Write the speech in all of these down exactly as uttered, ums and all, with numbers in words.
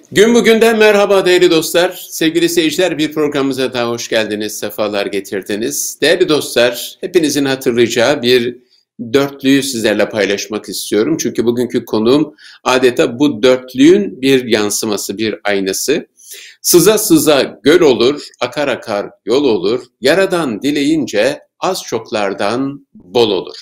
Gün bugünden merhaba değerli dostlar, sevgili seyirciler, bir programımıza daha hoş geldiniz, sefalar getirdiniz. Değerli dostlar, hepinizin hatırlayacağı bir dörtlüyü sizlerle paylaşmak istiyorum. Çünkü bugünkü konuğum adeta bu dörtlüğün bir yansıması, bir aynası. Sıza sıza göl olur, akar akar yol olur, yaradan dileyince az çoklardan bol olur.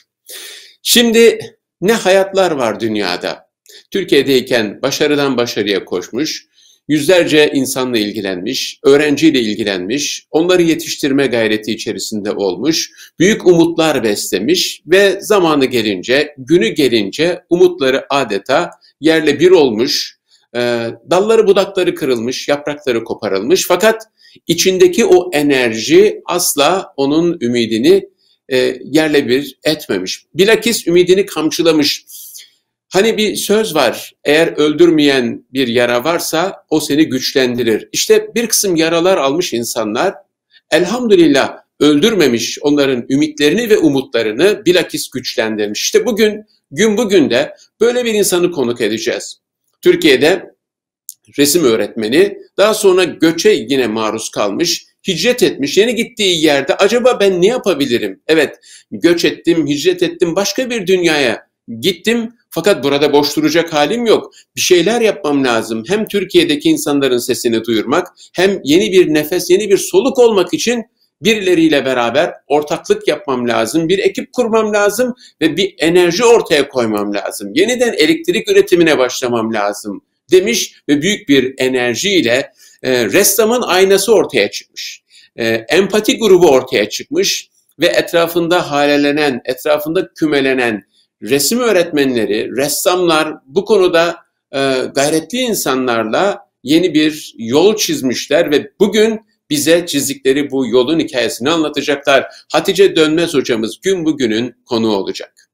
Şimdi ne hayatlar var dünyada. Türkiye'deyken başarıdan başarıya koşmuş, yüzlerce insanla ilgilenmiş, öğrenciyle ilgilenmiş, onları yetiştirme gayreti içerisinde olmuş, büyük umutlar beslemiş ve zamanı gelince, günü gelince umutları adeta yerle bir olmuş, e, dalları budakları kırılmış, yaprakları koparılmış fakat içindeki o enerji asla onun ümidini e, yerle bir etmemiş. Bilakis ümidini kamçılamış. Hani bir söz var, eğer öldürmeyen bir yara varsa o seni güçlendirir. İşte bir kısım yaralar almış insanlar, elhamdülillah öldürmemiş, onların ümitlerini ve umutlarını bilakis güçlendirmiş. İşte bugün, gün bugün de böyle bir insanı konuk edeceğiz. Türkiye'de resim öğretmeni, daha sonra göçe yine maruz kalmış, hicret etmiş, yeni gittiği yerde acaba ben ne yapabilirim? Evet, göç ettim, hicret ettim, başka bir dünyaya gittim fakat burada boş duracak halim yok. Bir şeyler yapmam lazım. Hem Türkiye'deki insanların sesini duyurmak, hem yeni bir nefes, yeni bir soluk olmak için birileriyle beraber ortaklık yapmam lazım. Bir ekip kurmam lazım ve bir enerji ortaya koymam lazım. Yeniden elektrik üretimine başlamam lazım demiş ve büyük bir enerjiyle e, ressamın aynası ortaya çıkmış. E, empati grubu ortaya çıkmış ve etrafında halelenen, etrafında kümelenen resim öğretmenleri, ressamlar bu konuda e, gayretli insanlarla yeni bir yol çizmişler ve bugün bize çizdikleri bu yolun hikayesini anlatacaklar. Hatice Dönmez hocamız gün bugünün konuğu olacak.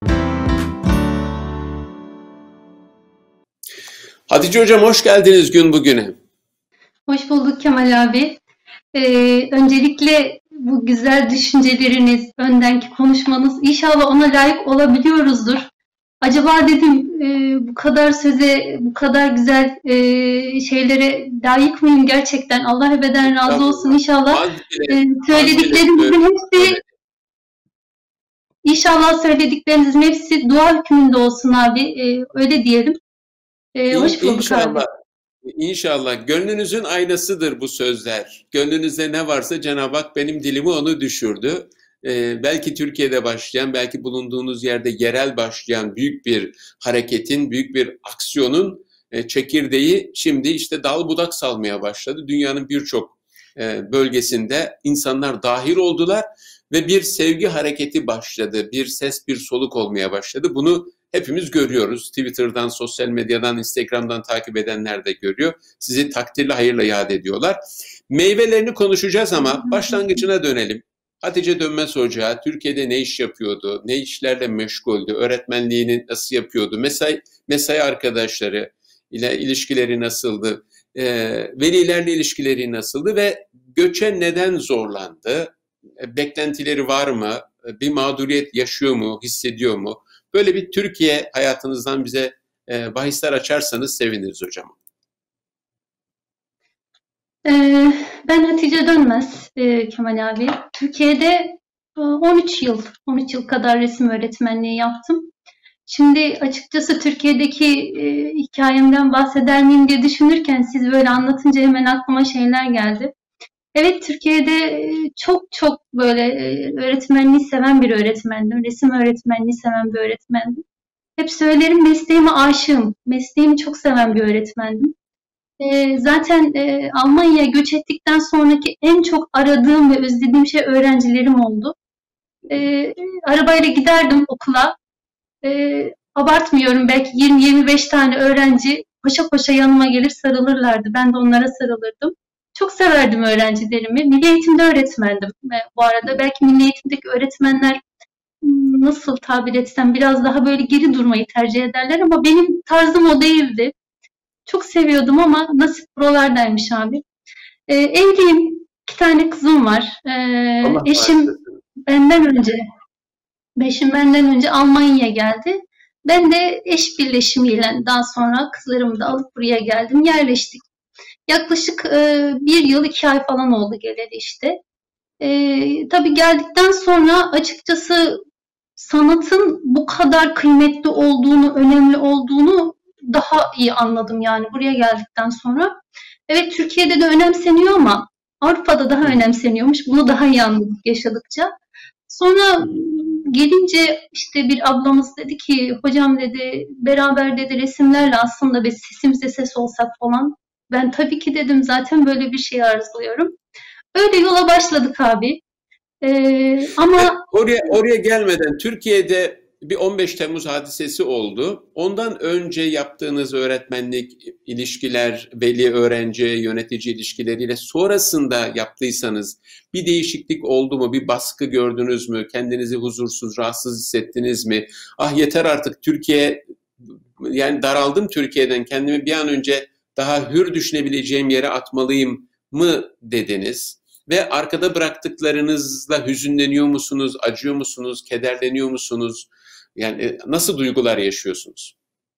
Hatice hocam hoş geldiniz gün bugüne. Hoş bulduk Kemal abi. Ee, öncelikle bu güzel düşünceleriniz, öndenki konuşmanız, inşallah ona layık olabiliyoruzdur. Acaba dedim e, bu kadar söze, bu kadar güzel e, şeylere layık mıyım gerçekten? Allah ebeden razı olsun inşallah. E, söylediklerinizin hepsi, inşallah söylediklerinizin hepsi dua hükmünde olsun abi. E, öyle diyelim. E, hoş bulduk İnşallah. abi. İnşallah. Gönlünüzün aynasıdır bu sözler. Gönlünüzde ne varsa Cenab-ı Hak benim dilimi onu düşürdü. Ee, belki Türkiye'de başlayan, belki bulunduğunuz yerde yerel başlayan büyük bir hareketin, büyük bir aksiyonun e, çekirdeği şimdi işte dal budak salmaya başladı. Dünyanın birçok e, bölgesinde insanlar dahil oldular ve bir sevgi hareketi başladı. Bir ses, bir soluk olmaya başladı. Bunu hepimiz görüyoruz. Twitter'dan, sosyal medyadan, Instagram'dan takip edenler de görüyor. Sizi takdirle, hayırla yad ediyorlar. Meyvelerini konuşacağız ama başlangıcına dönelim. Hatice Dönmez Hoca Türkiye'de ne iş yapıyordu, ne işlerle meşguldü, öğretmenliğini nasıl yapıyordu, mesai, mesai arkadaşları ile ilişkileri nasıldı, e, velilerle ilişkileri nasıldı ve göçe neden zorlandı, e, beklentileri var mı, e, bir mağduriyet yaşıyor mu, hissediyor mu? Böyle bir Türkiye hayatınızdan bize e, bahisler açarsanız seviniriz hocam. Ee, ben Hatice Dönmez, e, Kemal abi. Türkiye'de on üç yıl, on üç yıl kadar resim öğretmenliği yaptım. Şimdi açıkçası Türkiye'deki e, hikayemden bahseder miyim diye düşünürken siz böyle anlatınca hemen aklıma şeyler geldi. Evet, Türkiye'de çok çok böyle öğretmenliği seven bir öğretmendim. Resim öğretmenliği seven bir öğretmendim. Hep söylerim, mesleğime aşığım. Mesleğimi çok seven bir öğretmendim. E, zaten e, Almanya'ya göç ettikten sonraki en çok aradığım ve özlediğim şey öğrencilerim oldu. E, arabayla giderdim okula. E, abartmıyorum, belki yirmi yirmi beş tane öğrenci paşa paşa yanıma gelir sarılırlardı. Ben de onlara sarılırdım. Çok severdim öğrencilerimi. Milli eğitimde öğretmendim. E, bu arada belki milli eğitimdeki öğretmenler nasıl tabir etsem biraz daha böyle geri durmayı tercih ederler ama benim tarzım o değildi. Çok seviyordum ama nasip buralardaymış abi. E, evliyim. İki tane kızım var. E, eşim benden önce eşim benden önce Almanya'ya geldi. Ben de eş birleşimiyle daha sonra kızlarımı da alıp buraya geldim. Yerleştik. Yaklaşık e, bir yıl, iki ay falan oldu geleli işte. E, tabii geldikten sonra açıkçası sanatın bu kadar kıymetli olduğunu, önemli olduğunu daha iyi anladım yani buraya geldikten sonra. Evet, Türkiye'de de önemseniyor ama Avrupa'da daha önemseniyormuş. Bunu daha iyi anladık yaşadıkça. Sonra gelince işte bir ablamız dedi ki, hocam dedi, beraber dedi resimlerle aslında biz sesimize ses olsak falan. Ben tabii ki dedim, zaten böyle bir şey arzuluyorum. Öyle yola başladık abi. Ee, Evet, ama oraya oraya gelmeden Türkiye'de bir on beş Temmuz hadisesi oldu. Ondan önce yaptığınız öğretmenlik ilişkiler, veli öğrenci yönetici ilişkileriyle sonrasında yaptıysanız bir değişiklik oldu mu? Bir baskı gördünüz mü? Kendinizi huzursuz, rahatsız hissettiniz mi? Ah yeter artık Türkiye, yani daraldım Türkiye'den, kendimi bir an önce daha hür düşünebileceğim yere atmalıyım mı dediniz? Ve arkada bıraktıklarınızla hüzünleniyor musunuz, acıyor musunuz, kederleniyor musunuz? Yani nasıl duygular yaşıyorsunuz?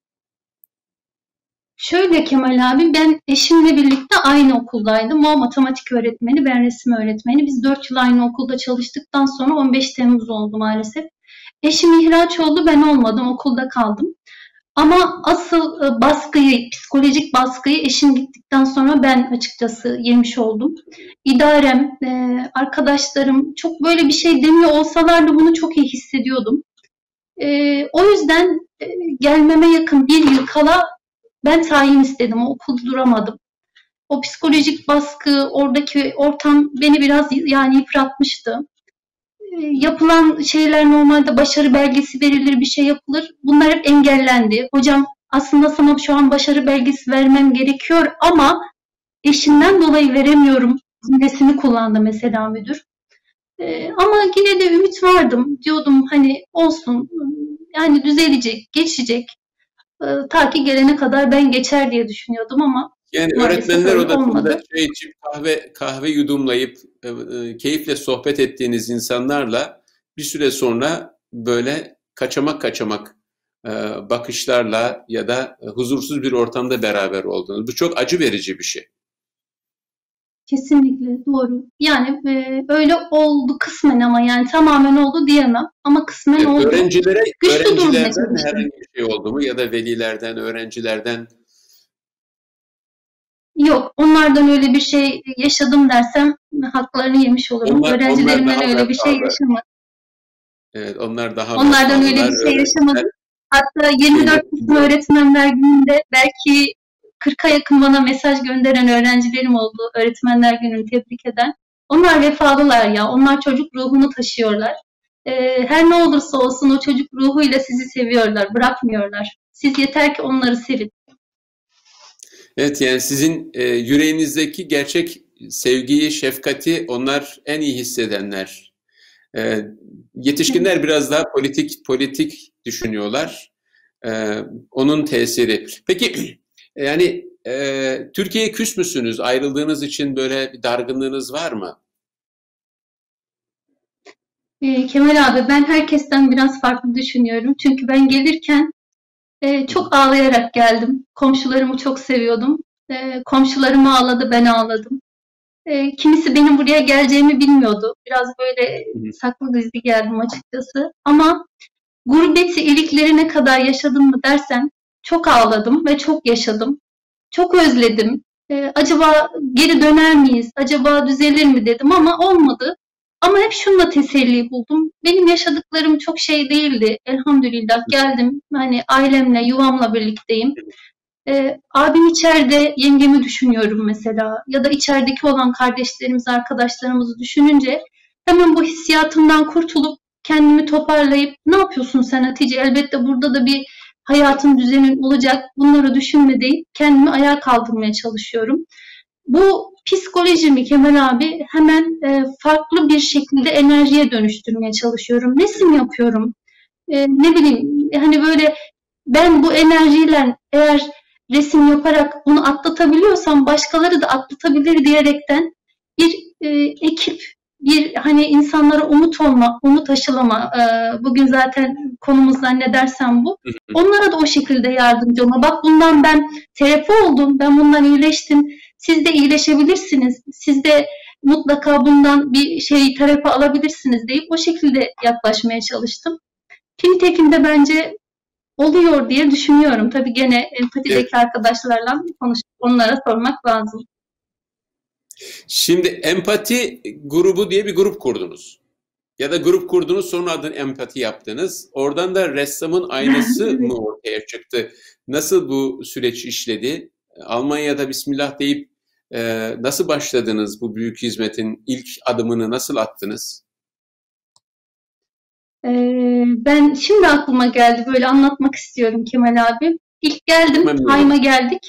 şöyle Kemal abi, ben eşimle birlikte aynı okuldaydım. O matematik öğretmeni, ben resim öğretmeni. Biz dört yıl aynı okulda çalıştıktan sonra on beş Temmuz oldu maalesef. Eşim ihraç oldu, ben olmadım, okulda kaldım. Ama asıl e, baskıyı, psikolojik baskıyı eşim gittikten sonra ben açıkçası yemiş oldum. İdarem, e, arkadaşlarım çok böyle bir şey demiyor olsalardı bunu çok iyi hissediyordum. E, o yüzden e, gelmeme yakın bir yıl kala ben tayin istedim. O okulda duramadım. O psikolojik baskı, oradaki ortam beni biraz yani yıpratmıştı. E, yapılan şeyler, normalde başarı belgesi verilir, bir şey yapılır. Bunlar hep engellendi. Hocam, aslında sana şu an başarı belgesi vermem gerekiyor ama eşimden dolayı veremiyorum cümlesini kullandı mesela müdür. E, ama yine de ümit vardım. Diyordum hani olsun, yani düzelecek, geçecek. E, ta ki gelene kadar ben geçer diye düşünüyordum ama Yani maalesef öğretmenler öyle odasında olmadı. çay içip kahve kahve yudumlayıp e, e, keyifle sohbet ettiğiniz insanlarla bir süre sonra böyle kaçamak kaçamak e, bakışlarla ya da e, huzursuz bir ortamda beraber oldunuz. Bu çok acı verici bir şey. Kesinlikle doğru. Yani e, öyle oldu kısmen, ama yani tamamen oldu diyemem. Ama kısmen Evet, oldu. öğrencilere, Güçlü durmaya öğrencilerden çalıştım. herhangi bir şey oldu mu ya da velilerden, öğrencilerden? Yok, onlardan öyle bir şey yaşadım dersem haklarını yemiş olurum. Onlar onlar Öğrencilerimden daha öyle bir şey vefalı. yaşamadım. Evet, onlar daha Onlardan öyle vefalılar. bir şey Öğrenciler yaşamadım. Hatta yirmi dört Kasım kıymetliler. Öğretmenler Günü'nde belki kırka yakın bana mesaj gönderen öğrencilerim oldu. Öğretmenler Günü'nü tebrik eden. Onlar vefalılar ya. Onlar çocuk ruhunu taşıyorlar. Ee, her ne olursa olsun o çocuk ruhuyla sizi seviyorlar, bırakmıyorlar. Siz yeter ki onları sevin. Evet, yani sizin e, yüreğinizdeki gerçek sevgiyi, şefkati onlar en iyi hissedenler. E, Yetişkinler biraz daha politik politik düşünüyorlar. E, Onun tesiri. Peki yani e, Türkiye'ye küs müsünüz? Ayrıldığınız için böyle bir dargınlığınız var mı? Ee, Kemal abi, ben herkesten biraz farklı düşünüyorum. Çünkü ben gelirken e, Hı hı. çok ağlayarak geldim. Komşularımı çok seviyordum. E, komşularım ağladı, ben ağladım. E, kimisi benim buraya geleceğimi bilmiyordu. Biraz böyle Hı hı. saklı gizli geldim açıkçası. Ama gurbeti iliklerine kadar yaşadım mı dersen, çok ağladım ve çok yaşadım. Çok özledim. E, acaba geri döner miyiz? Acaba düzelir mi dedim ama olmadı. Ama hep şunla teselli buldum. Benim yaşadıklarım çok şey değildi. Elhamdülillah geldim. Hani ailemle, yuvamla birlikteyim. Ee, abim içeride, yengemi düşünüyorum mesela, ya da içerideki olan kardeşlerimizi, arkadaşlarımızı düşününce hemen bu hissiyatımdan kurtulup kendimi toparlayıp ne yapıyorsun sen Hatice? Elbette burada da bir hayatın, düzenin olacak. Bunları düşünme deyip kendimi ayağa kaldırmaya çalışıyorum. Bu psikolojimi Kemal abi hemen e, farklı bir şekilde enerjiye dönüştürmeye çalışıyorum. Resim yapıyorum. E, ne bileyim, hani böyle ben bu enerjiyle eğer resim yaparak bunu atlatabiliyorsam başkaları da atlatabilir diyerekten bir e, ekip, bir hani insanlara umut olma, umut aşılama. E, bugün zaten konumuz zannedersem bu. Onlara da o şekilde yardımcı olma. Bak bundan ben terapi oldum, ben bundan iyileştim. Siz de iyileşebilirsiniz. Siz de mutlaka bundan bir şey terapi alabilirsiniz deyip o şekilde yaklaşmaya çalıştım. Nitekim de bence oluyor diye düşünüyorum. Tabii gene empatideki evet. arkadaşlarla konuşup onlara sormak lazım. Şimdi empati grubu diye bir grup kurdunuz. Ya da grup kurdunuz, sonra adını empati yaptınız. Oradan da ressamın aynası mı ortaya çıktı? Nasıl bu süreç işledi? Almanya'da Bismillah deyip e, nasıl başladınız bu büyük hizmetin ilk adımını nasıl attınız? Ee, ben şimdi aklıma geldi, böyle anlatmak istiyorum Kemal abi. İlk geldim, Hayma geldik.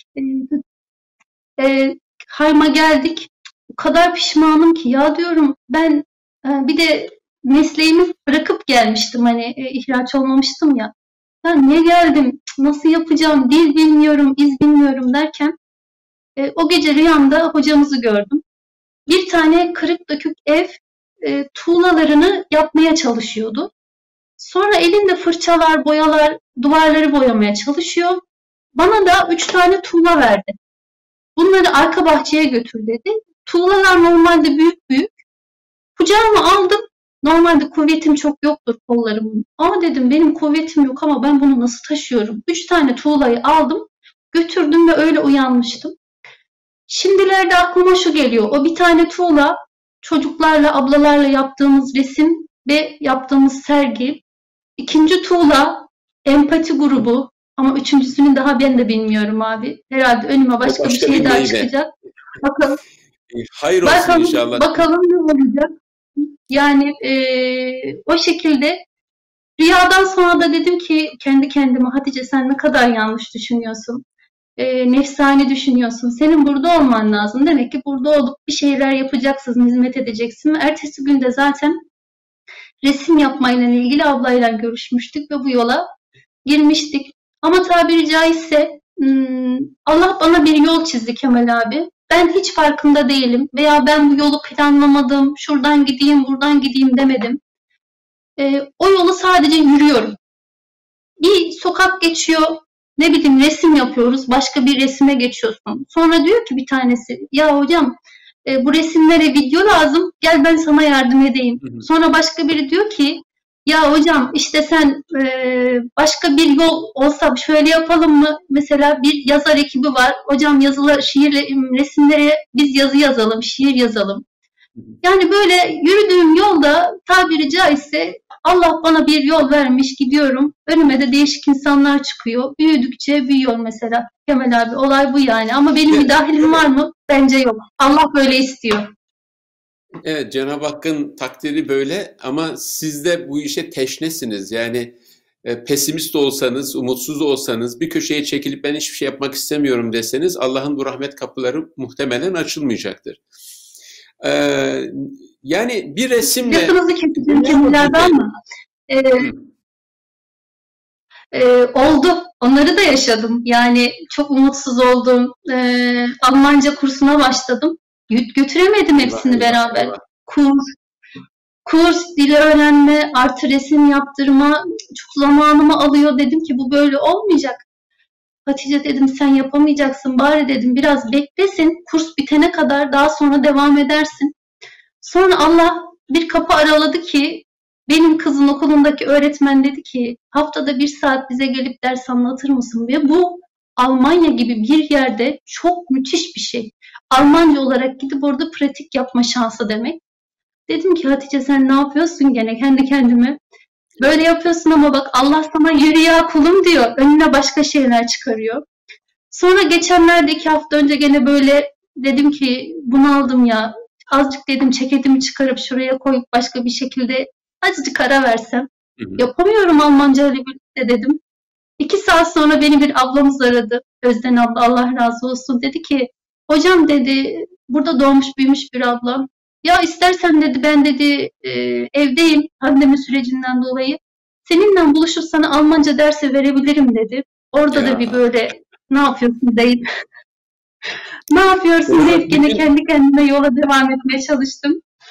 Ee, e, Hayma geldik. O kadar pişmanım ki ya diyorum ben e, bir de mesleğimi bırakıp gelmiştim, hani e, ihraç olmamıştım ya. Ya niye geldim, nasıl yapacağım, dil bilmiyorum, iz bilmiyorum derken e, o gece rüyamda hocamızı gördüm. Bir tane kırık dökük ev e, tuğlalarını yapmaya çalışıyordu. Sonra elinde fırçalar, boyalar, duvarları boyamaya çalışıyor. Bana da üç tane tuğla verdi. Bunları arka bahçeye götür dedi. Tuğlalar normalde büyük büyük. Kucağıma aldım. Normalde kuvvetim çok yoktur kollarımın. Aa dedim, benim kuvvetim yok ama ben bunu nasıl taşıyorum? Üç tane tuğlayı aldım, götürdüm ve öyle uyanmıştım. Şimdilerde aklıma şu geliyor. O bir tane tuğla, çocuklarla, ablalarla yaptığımız resim ve yaptığımız sergi. İkinci tuğla, empati grubu. Ama üçüncüsünü daha ben de bilmiyorum abi. Herhalde önüme başka, başka bir şey daha çıkacak. Bakalım. Hayır olsun bakalım, inşallah. Bakalım ne olacak. Yani e, o şekilde rüyadan sonra da dedim ki kendi kendime, Hatice sen ne kadar yanlış düşünüyorsun. E, nefsani düşünüyorsun. Senin burada olman lazım. Demek ki burada olup bir şeyler yapacaksın, hizmet edeceksin. Ertesi günde zaten resim yapmayla ilgili ablayla görüşmüştük ve bu yola girmiştik. Ama tabiri caizse Allah bana bir yol çizdi Kemal abi. Ben hiç farkında değilim veya ben bu yolu planlamadım, şuradan gideyim, buradan gideyim demedim. E, o yolu sadece yürüyorum. Bir sokak geçiyor, ne bileyim resim yapıyoruz, başka bir resime geçiyorsun. Sonra diyor ki bir tanesi, ya hocam e, bu resimlere video lazım, gel ben sana yardım edeyim. Hı hı. Sonra başka biri diyor ki, ya hocam işte sen e, başka bir yol olsa şöyle yapalım mı? Mesela bir yazar ekibi var, hocam yazılar, şiirle, resimlere biz yazı yazalım, şiir yazalım. Hı hı. Yani böyle yürüdüğüm yolda tabiri caizse Allah bana bir yol vermiş, gidiyorum. Önüme de değişik insanlar çıkıyor. Büyüdükçe büyüyor mesela. Kemal abi olay bu yani. Ama benim evet. müdahalim var mı? Bence yok. Allah böyle istiyor. Evet, Cenab-ı Hakk'ın takdiri böyle ama siz de bu işe teşnesiniz. Yani e, pesimist olsanız, umutsuz olsanız, bir köşeye çekilip ben hiçbir şey yapmak istemiyorum deseniz Allah'ın bu rahmet kapıları muhtemelen açılmayacaktır. Ee, yani bir resimle... Lafınızı keseceğim Kemal'lerden mi? Ee, e, oldu. Onları da yaşadım. Yani çok umutsuz oldum. Ee, Almanca kursuna başladım. Götüremedim hepsini eyvah, beraber. Eyvah. Kurs, kurs, dili öğrenme, artı resim yaptırma çok zamanımı alıyor. Dedim ki bu böyle olmayacak. Hatice dedim sen yapamayacaksın. Bari dedim biraz beklesin. Kurs bitene kadar daha sonra devam edersin. Sonra Allah bir kapı araladı ki benim kızın okulundaki öğretmen dedi ki haftada bir saat bize gelip ders anlatır mısın diye. Bu Almanya gibi bir yerde çok müthiş bir şey. Almanca olarak gidip orada pratik yapma şansı demek. Dedim ki Hatice sen ne yapıyorsun gene kendi kendime. Böyle yapıyorsun ama bak Allah sana yürü ya kulum diyor. Önüne başka şeyler çıkarıyor. Sonra geçenlerde iki hafta önce gene böyle dedim ki bunaldım ya. Azıcık dedim ceketimi çıkarıp şuraya koyup başka bir şekilde azıcık ara versem. Hı hı. Yapamıyorum Almanca ile birlikte dedim. İki saat sonra beni bir ablamız aradı. Özden abla Allah razı olsun. Dedi ki hocam dedi burada doğmuş büyümüş bir ablam. Ya istersen dedi ben dedi e, evdeyim pandemi sürecinden dolayı. Seninle buluşup sana Almanca dersi verebilirim dedi. Orada ya. Da bir böyle ne yapıyorsun deyip ne yapıyorsun deyip gene kendi kendime yola devam etmeye çalıştım.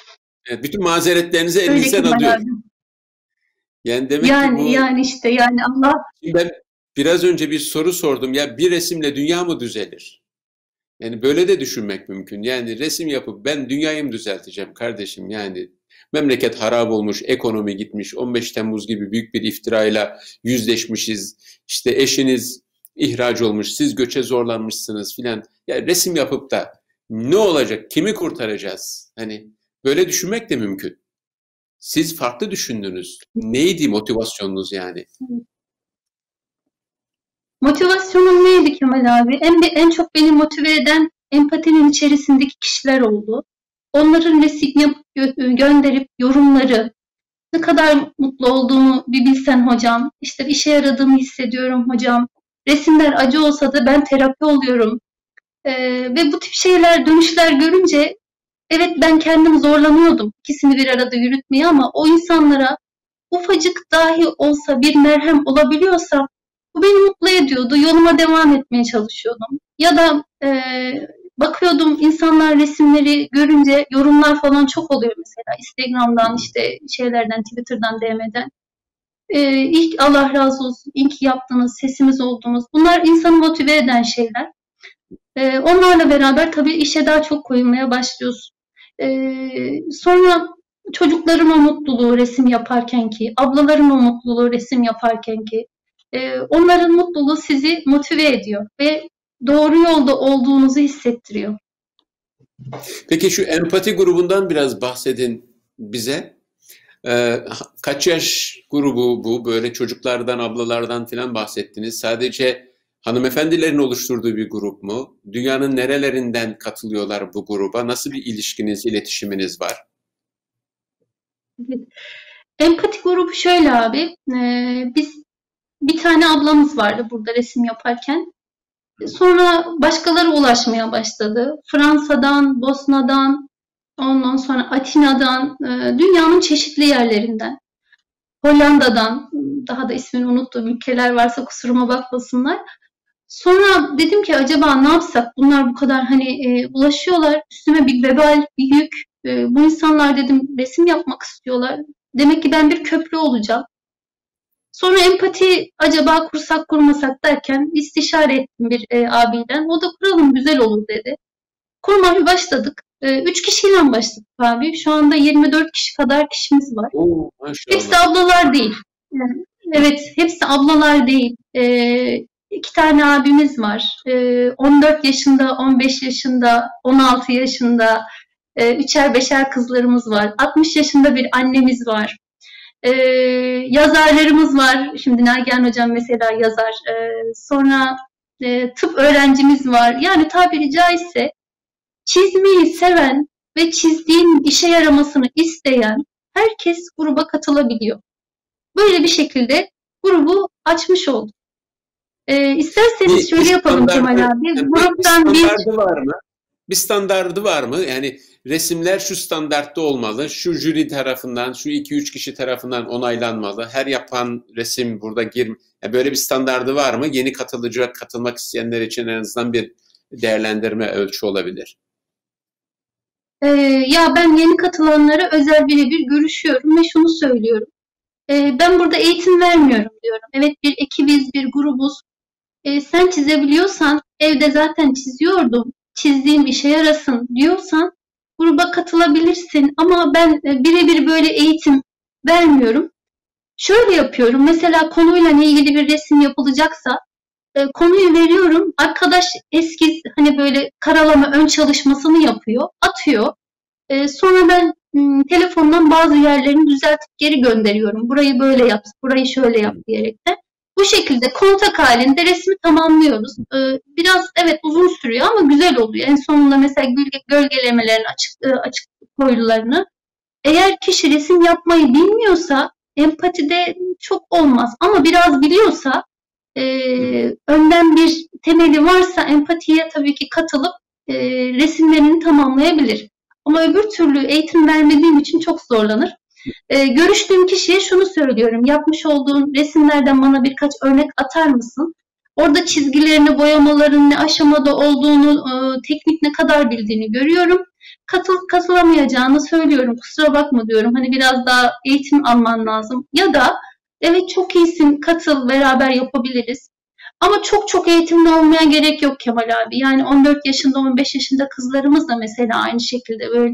Evet, bütün mazeretlerinizi Öyle elinizden Kemal alıyor. abi. Yani demek ki Yani bu, yani işte yani Allah şimdi ben biraz önce bir soru sordum. Ya bir resimle dünya mı düzelir? Yani böyle de düşünmek mümkün. Yani resim yapıp ben dünyayı mı düzelteceğim kardeşim? Yani memleket harap olmuş, ekonomi gitmiş, on beş Temmuz gibi büyük bir iftirayla yüzleşmişiz. İşte eşiniz ihraç olmuş, siz göçe zorlanmışsınız filan. Ya resim yapıp da ne olacak? Kimi kurtaracağız? Hani böyle düşünmek de mümkün. Siz farklı düşündünüz. Neydi motivasyonunuz yani? motivasyonum neydi Kemal abi? En, en çok beni motive eden empatinin içerisindeki kişiler oldu. Onların resim yapıp gö- gönderip yorumları, ne kadar mutlu olduğumu bir bilsen hocam. İşte işe yaradığımı hissediyorum hocam. Resimler acı olsa da ben terapi oluyorum. Ee, ve bu tip şeyler, dönüşler görünce evet ben kendim zorlanıyordum ikisini bir arada yürütmeye ama o insanlara ufacık dahi olsa bir merhem olabiliyorsa bu beni mutlu ediyordu. Yoluma devam etmeye çalışıyordum. Ya da e, bakıyordum insanlar resimleri görünce yorumlar falan çok oluyor mesela. Instagram'dan işte şeylerden, Twitter'dan, D M'den. E, ilk Allah razı olsun, ilk yaptığınız, sesimiz olduğumuz. Bunlar insanı motive eden şeyler. E, onlarla beraber tabii işe daha çok koyulmaya başlıyorsun. E, sonra çocukların o mutluluğu resim yaparken ki, ablaların o mutluluğu resim yaparken ki, e, onların mutluluğu sizi motive ediyor ve doğru yolda olduğunuzu hissettiriyor. Peki şu empati grubundan biraz bahsedin bize. Ee, kaç yaş grubu bu? Böyle çocuklardan, ablalardan filan bahsettiniz. Sadece hanımefendilerin oluşturduğu bir grup mu? Dünyanın nerelerinden katılıyorlar bu gruba? Nasıl bir ilişkiniz, iletişiminiz var? Empati grubu şöyle abi, e, biz bir tane ablamız vardı burada resim yaparken. Sonra başkaları ulaşmaya başladı. Fransa'dan, Bosna'dan, ondan sonra Atina'dan, e, dünyanın çeşitli yerlerinden, Hollanda'dan, daha da ismini unuttuğum ülkeler varsa kusuruma bakmasınlar. Sonra dedim ki acaba ne yapsak? Bunlar bu kadar hani e, ulaşıyorlar. Üstüme bir vebal, bir yük. E, bu insanlar dedim resim yapmak istiyorlar. Demek ki ben bir köprü olacağım. Sonra empati acaba kursak kurmasak derken istişare ettim bir e, abiyle. O da kuralım güzel olur dedi. Kurmaya başladık. E, üç kişiyle başladık abi. Şu anda yirmi dört kişi kadar kişimiz var. Oo, Hepsi maşallah. ablalar değil. Yani, evet, hepsi ablalar değil. E, iki tane abimiz var. E, on dört yaşında, on beş yaşında, on altı yaşında, e, üçer beşer kızlarımız var. altmış yaşında bir annemiz var. Ee, yazarlarımız var. Şimdi Nagihan Hocam mesela yazar. Ee, sonra e, tıp öğrencimiz var. Yani tabiri caizse çizmeyi seven ve çizdiğin işe yaramasını isteyen herkes gruba katılabiliyor. Böyle bir şekilde grubu açmış olduk. Ee, isterseniz Bir, şöyle bir yapalım Kemal standardı, abi. bir, bir Gruptan bir standardı var mı? Bir standardı var mı? Yani resimler şu standartta olmalı, şu jüri tarafından, şu iki üç kişi tarafından onaylanmalı. Her yapan resim burada gir. Yani böyle bir standardı var mı? Yeni katılıcı, katılmak isteyenler için en azından bir değerlendirme ölçü olabilir. e, ya ben yeni katılanlara özel birebir görüşüyorum ve şunu söylüyorum. E, ben burada eğitim vermiyorum diyorum. Evet bir ekibiz, bir grubuz. E, sen çizebiliyorsan, evde zaten çiziyordum, çizdiğim işe yarasın diyorsan gruba katılabilirsin. Ama ben e, birebir böyle eğitim vermiyorum. Şöyle yapıyorum, mesela konuyla ilgili bir resim yapılacaksa e, konuyu veriyorum. Arkadaş eskiz hani böyle karalama ön çalışmasını yapıyor, atıyor. E, sonra ben m, telefondan bazı yerlerini düzeltip geri gönderiyorum. Burayı böyle yap, burayı şöyle yap diyerek de. Bu şekilde kontak halinde resmi tamamlıyoruz. E, biraz evet uzun sürüyor ama güzel oluyor. En sonunda mesela gölge, gölgelemelerin açık, e, açık koyularını. Eğer kişi resim yapmayı bilmiyorsa empatide çok olmaz. Ama biraz biliyorsa e, önden bir temeli varsa empatiye tabii ki katılıp e, resimlerini tamamlayabilir. Ama öbür türlü eğitim vermediğim için çok zorlanır. E, görüştüğüm kişiye şunu söylüyorum. Yapmış olduğun resimlerden bana birkaç örnek atar mısın? Orada çizgilerini, boyamaların ne aşamada olduğunu, e, teknik ne kadar bildiğini görüyorum. Katıl, katılamayacağını söylüyorum. Kusura bakma diyorum. Hani biraz daha eğitim alman lazım. Ya da evet çok iyisin, katıl, beraber yapabiliriz. Ama çok çok eğitimli olmaya gerek yok Kemal abi. Yani on dört yaşında, on beş yaşında kızlarımız da mesela aynı şekilde böyle.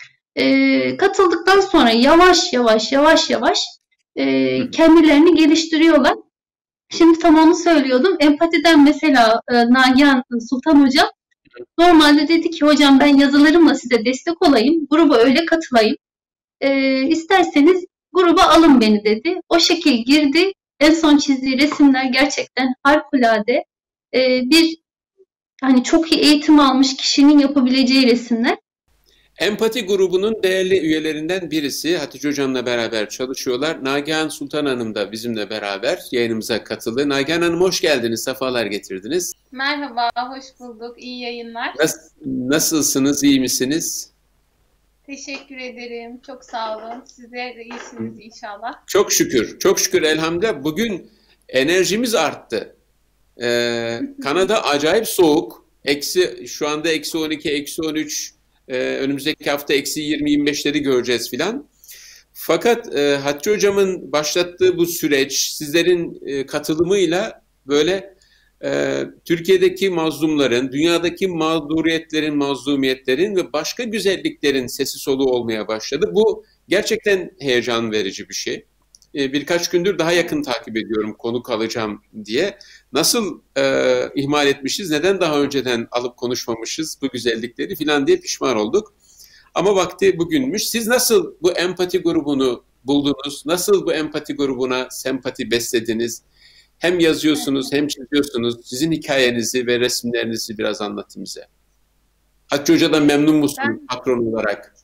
E, katıldıktan sonra yavaş yavaş yavaş yavaş e, Hı hı. kendilerini geliştiriyorlar. Şimdi tam onu söylüyordum. Empatiden mesela e, Nagihan Sultan Hocam normalde dedi ki hocam ben yazılarımla size destek olayım, gruba öyle katılayım. E, isterseniz gruba alın beni dedi. O şekil girdi. En son çizdiği resimler gerçekten harikulade. E, bir hani çok iyi eğitim almış kişinin yapabileceği resimler. Empati grubunun değerli üyelerinden birisi Hatice Hocam'la beraber çalışıyorlar. Nagihan Sultan Hanım da bizimle beraber yayınımıza katıldı. Nagihan Hanım hoş geldiniz, sefalar getirdiniz. Merhaba, hoş bulduk. İyi yayınlar. Nas- nasılsınız, iyi misiniz? Teşekkür ederim. Çok sağ olun. Sizler de iyisiniz inşallah. Çok şükür, çok şükür elhamdülillah. Bugün enerjimiz arttı. Ee, Kanada acayip soğuk. Eksi, şu anda eksi on iki, eksi on üç. Ee, önümüzdeki hafta eksi yirmi yirmi beşleri göreceğiz filan. Fakat e, Hatice Hocam'ın başlattığı bu süreç sizlerin e, katılımıyla böyle e, Türkiye'deki mazlumların, dünyadaki mağduriyetlerin, mazlumiyetlerin ve başka güzelliklerin sesi soluğu olmaya başladı. Bu gerçekten heyecan verici bir şey. E, birkaç gündür daha yakın takip ediyorum, konuk alacağım diye. Nasıl e, ihmal etmişiz, neden daha önceden alıp konuşmamışız bu güzellikleri filan diye pişman olduk. Ama vakti bugünmüş. Siz nasıl bu empati grubunu buldunuz? Nasıl bu empati grubuna sempati beslediniz? Hem yazıyorsunuz hem çiziyorsunuz. Sizin hikayenizi ve resimlerinizi biraz anlatın bize. Hatice Hoca'dan memnun musun Ben patron olarak?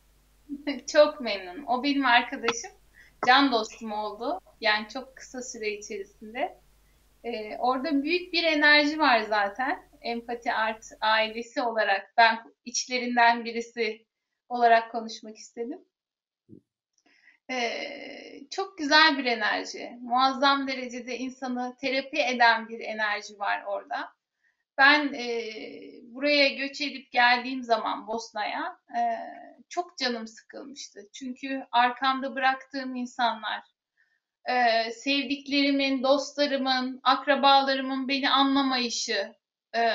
çok memnunum. O benim arkadaşım. Can dostum oldu. Yani çok kısa süre içerisinde. Ee, orada büyük bir enerji var zaten. Empati Art ailesi olarak ben içlerinden birisi olarak konuşmak istedim. Ee, çok güzel bir enerji. Muazzam derecede insanı terapi eden bir enerji var orada. Ben e, buraya göç edip geldiğim zaman Bosna'ya e, çok canım sıkılmıştı. Çünkü arkamda bıraktığım insanlar, e, sevdiklerimin, dostlarımın, akrabalarımın beni anlamayışı, e,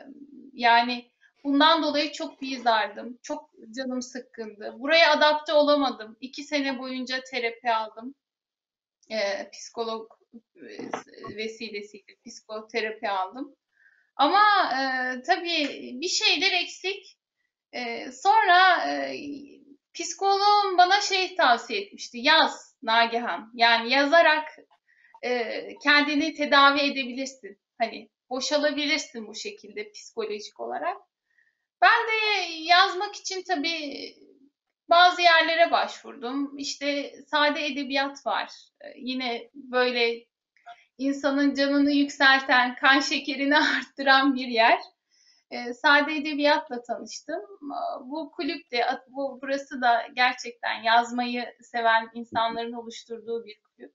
yani bundan dolayı çok bezardım, çok canım sıkkındı. Buraya adapte olamadım. İki sene boyunca terapi aldım, e, psikolog e, vesilesiyle psikoterapi aldım. Ama e, tabii bir şeyler eksik. E, sonra e, psikoloğum bana şey tavsiye etmişti. Yaz Nagihan. Yani yazarak e, kendini tedavi edebilirsin. Hani boşalabilirsin bu şekilde psikolojik olarak. Ben de yazmak için tabii bazı yerlere başvurdum. İşte sade edebiyat var. E, yine böyle insanın canını yükselten, kan şekerini arttıran bir yer. E, sade edebiyatla tanıştım. Bu kulüp de, bu burası da gerçekten yazmayı seven insanların oluşturduğu bir kulüp.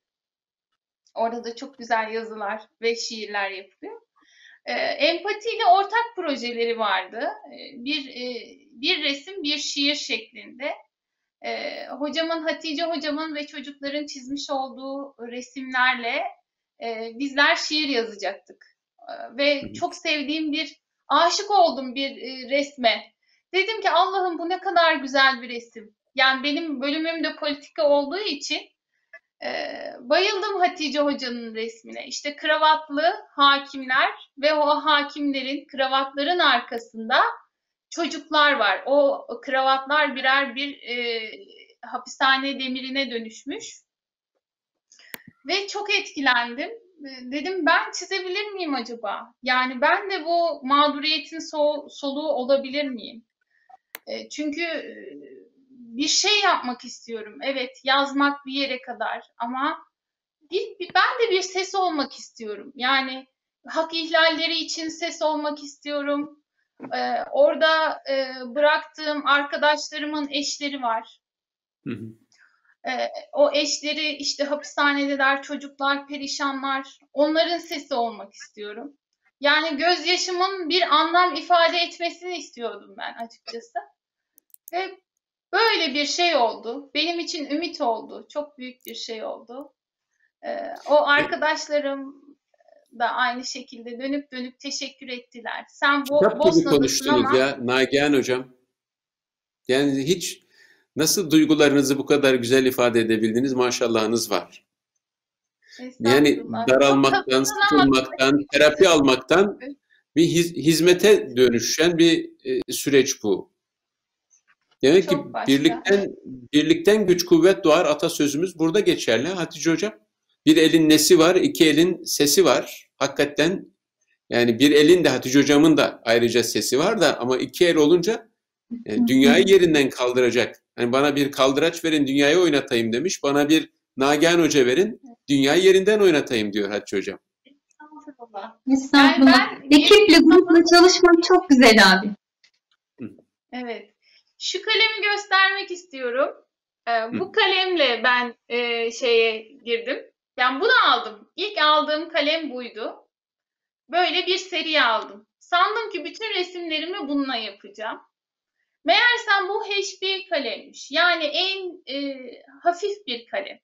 Orada da çok güzel yazılar ve şiirler yapılıyor. E, empatiyle ortak projeleri vardı. E, bir e, bir resim, bir şiir şeklinde. E, hocamın, Hatice hocamın ve çocukların çizmiş olduğu resimlerle e, bizler şiir yazacaktık. E, ve çok sevdiğim bir, aşık oldum bir e, resme. Dedim ki Allah'ım bu ne kadar güzel bir resim. Yani benim bölümüm de politika olduğu için e, bayıldım Hatice Hoca'nın resmine. İşte kravatlı hakimler ve o hakimlerin kravatların arkasında çocuklar var. O kravatlar birer bir e, hapishane demirine dönüşmüş. Ve çok etkilendim. Dedim ben çizebilir miyim acaba? Yani ben de bu mağduriyetin sol, soluğu olabilir miyim? E, çünkü bir şey yapmak istiyorum. Evet, yazmak bir yere kadar ama bir, bir, ben de bir ses olmak istiyorum. Yani hak ihlalleri için ses olmak istiyorum. Ee, orada e, bıraktığım arkadaşlarımın eşleri var. Hı hı. Ee, o eşleri işte hapishanedeler, çocuklar, perişanlar. Onların sesi olmak istiyorum. Yani gözyaşımın bir anlam ifade etmesini istiyordum ben açıkçası. Ve böyle bir şey oldu. Benim için ümit oldu. Çok büyük bir şey oldu. Ee, o arkadaşlarım da aynı şekilde dönüp dönüp teşekkür ettiler. Sen Bo Kitap gibi Bosna'dasın konuştunuz ama ya Nagihan Hocam. Yani hiç nasıl duygularınızı bu kadar güzel ifade edebildiniz, maşallahınız var. Yani estağfurullah. Çok daralmaktan, katlanamadım. sıkılmaktan, terapi almaktan bir hiz- hizmete dönüşen bir e, süreç bu. Demek ki Çok başka. birlikten birlikten güç kuvvet doğar atasözümüz burada geçerli Hatice Hocam. Bir elin nesi var, iki elin sesi var. Hakikaten yani bir elin de Hatice Hocam'ın da ayrıca sesi var da ama iki el olunca e, dünyayı yerinden kaldıracak. Yani bana bir kaldıraç verin dünyayı oynatayım demiş. Bana bir Nagihan Hoca verin dünyayı yerinden oynatayım diyor Hatice Hocam. Estağfurullah. Yani Estağfurullah. ben Ekiple, grupla çalışmak çok güzel abi. evet. Şu kalemi göstermek istiyorum. Ee, bu kalemle ben e, şeye girdim. Yani bunu aldım. İlk aldığım kalem buydu. Böyle bir seri aldım. Sandım ki bütün resimlerimi bununla yapacağım. Meğersem bu H B kalemmiş. Yani en e, hafif bir kalem.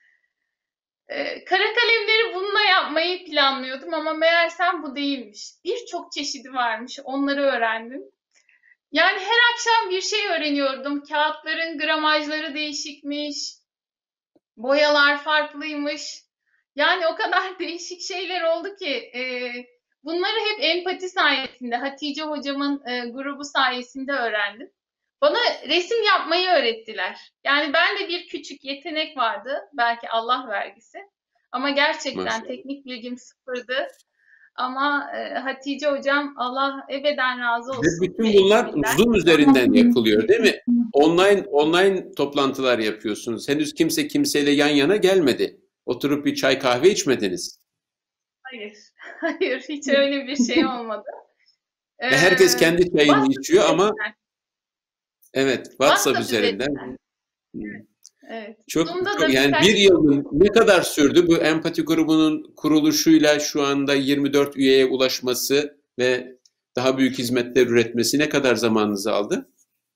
E, kara kalemleri bununla yapmayı planlıyordum ama meğersem bu değilmiş. Birçok çeşidi varmış. Onları öğrendim. Yani her akşam bir şey öğreniyordum. Kağıtların gramajları değişikmiş. Boyalar farklıymış. Yani o kadar değişik şeyler oldu ki e, bunları hep empati sayesinde, Hatice hocamın e, grubu sayesinde öğrendim. Bana resim yapmayı öğrettiler. Yani bende bir küçük yetenek vardı. Belki Allah vergisi. Ama gerçekten Maşallah. teknik bilgim sıfırdı. Ama e, Hatice hocam Allah ebeden razı Ve olsun. bütün Ve bunlar ekipler. Zoom üzerinden yapılıyor değil mi? Online online toplantılar yapıyorsunuz. Henüz kimse kimseyle yan yana gelmedi. Oturup bir çay kahve içmediniz. Hayır, hayır hiç öyle bir şey olmadı. Ve herkes Ee, kendi çayını WhatsApp içiyor ama üzerinden, evet WhatsApp WhatsApp üzerinden. üzerinden. Evet. Çok, Zoom'da çok da yani birkaç bir yıl ne kadar sürdü bu empati grubunun kuruluşuyla şu anda yirmi dört üyeye ulaşması ve daha büyük hizmetler üretmesi ne kadar zamanınızı aldı?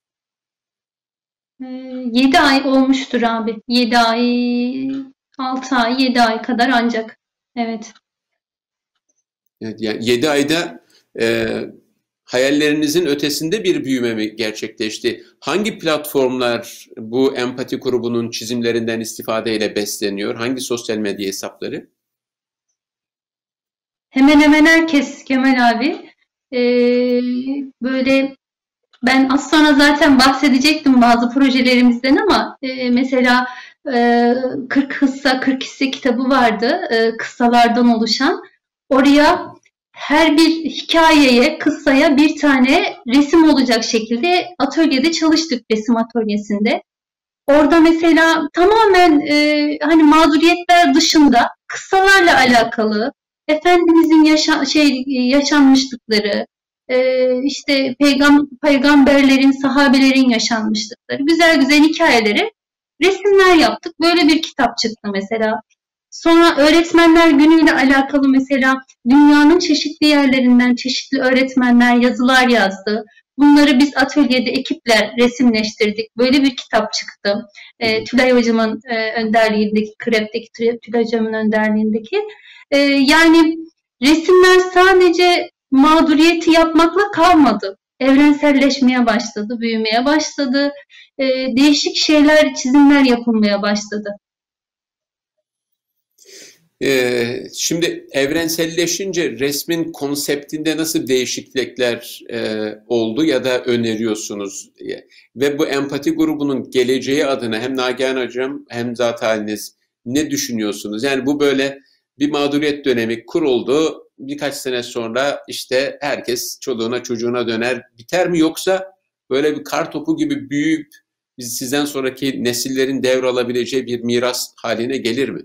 yedi ay olmuştur abi. yedi ay, altı ay, yedi ay kadar ancak. Evet. Evet, yani yedi ayda e, hayallerinizin ötesinde bir büyüme mi gerçekleşti? Hangi platformlar bu empati grubunun çizimlerinden istifadeyle besleniyor? Hangi sosyal medya hesapları? Hemen hemen herkes Kemal abi. Ee, böyle ben az sonra zaten bahsedecektim bazı projelerimizden ama e, mesela e, kırk hissa kırk hisse kitabı vardı e, kıssalardan oluşan. Oraya her bir hikayeye, kıssaya bir tane resim olacak şekilde atölyede çalıştık, resim atölyesinde. Orada mesela tamamen e, hani mağduriyetler dışında kıssalarla alakalı Efendimizin yaşa şey yaşanmışlıkları, e, işte peygam peygamberlerin, sahabelerin yaşanmışlıkları, güzel güzel hikayeleri resimler yaptık. Böyle bir kitap çıktı mesela. Sonra Öğretmenler Günü'yle alakalı mesela dünyanın çeşitli yerlerinden çeşitli öğretmenler yazılar yazdı. Bunları biz atölyede ekiple resimleştirdik. Böyle bir kitap çıktı. E, Tülay Hocam'ın e, önderliğindeki, Krep'teki Tülay Hocam'ın önderliğindeki. E, yani resimler sadece mağduriyeti yapmakla kalmadı. Evrenselleşmeye başladı, büyümeye başladı. E, değişik şeyler, çizimler yapılmaya başladı. Ee, şimdi evrenselleşince resmin konseptinde nasıl değişiklikler e, oldu ya da öneriyorsunuz? Ve bu empati grubunun geleceği adına hem Nagihan Hocam hem zat haliniz ne düşünüyorsunuz? Yani bu böyle bir mağduriyet dönemi kuruldu. Birkaç sene sonra işte herkes çoluğuna çocuğuna döner biter mi? Yoksa böyle bir kar topu gibi büyüyüp biz sizden sonraki nesillerin devralabileceği bir miras haline gelir mi?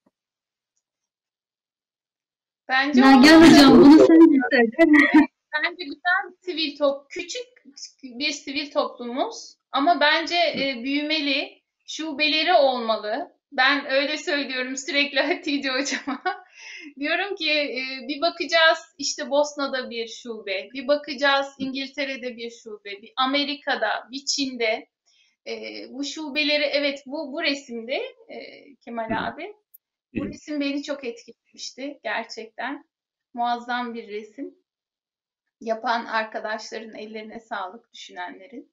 Bence Nagihan olmaz. Hocam bunu sen de söyle. Bence güzel bir sivil top, küçük bir sivil toplumuz ama bence e, büyümeli, şubeleri olmalı. Ben öyle söylüyorum sürekli Hatice hocama. Diyorum ki e, bir bakacağız işte Bosna'da bir şube, bir bakacağız İngiltere'de bir şube, bir Amerika'da, bir Çin'de. E, bu şubeleri evet bu bu resimde e, Kemal abi. Bu resim beni çok etkilemişti gerçekten. Muazzam bir resim. Yapan arkadaşların ellerine sağlık, düşünenlerin.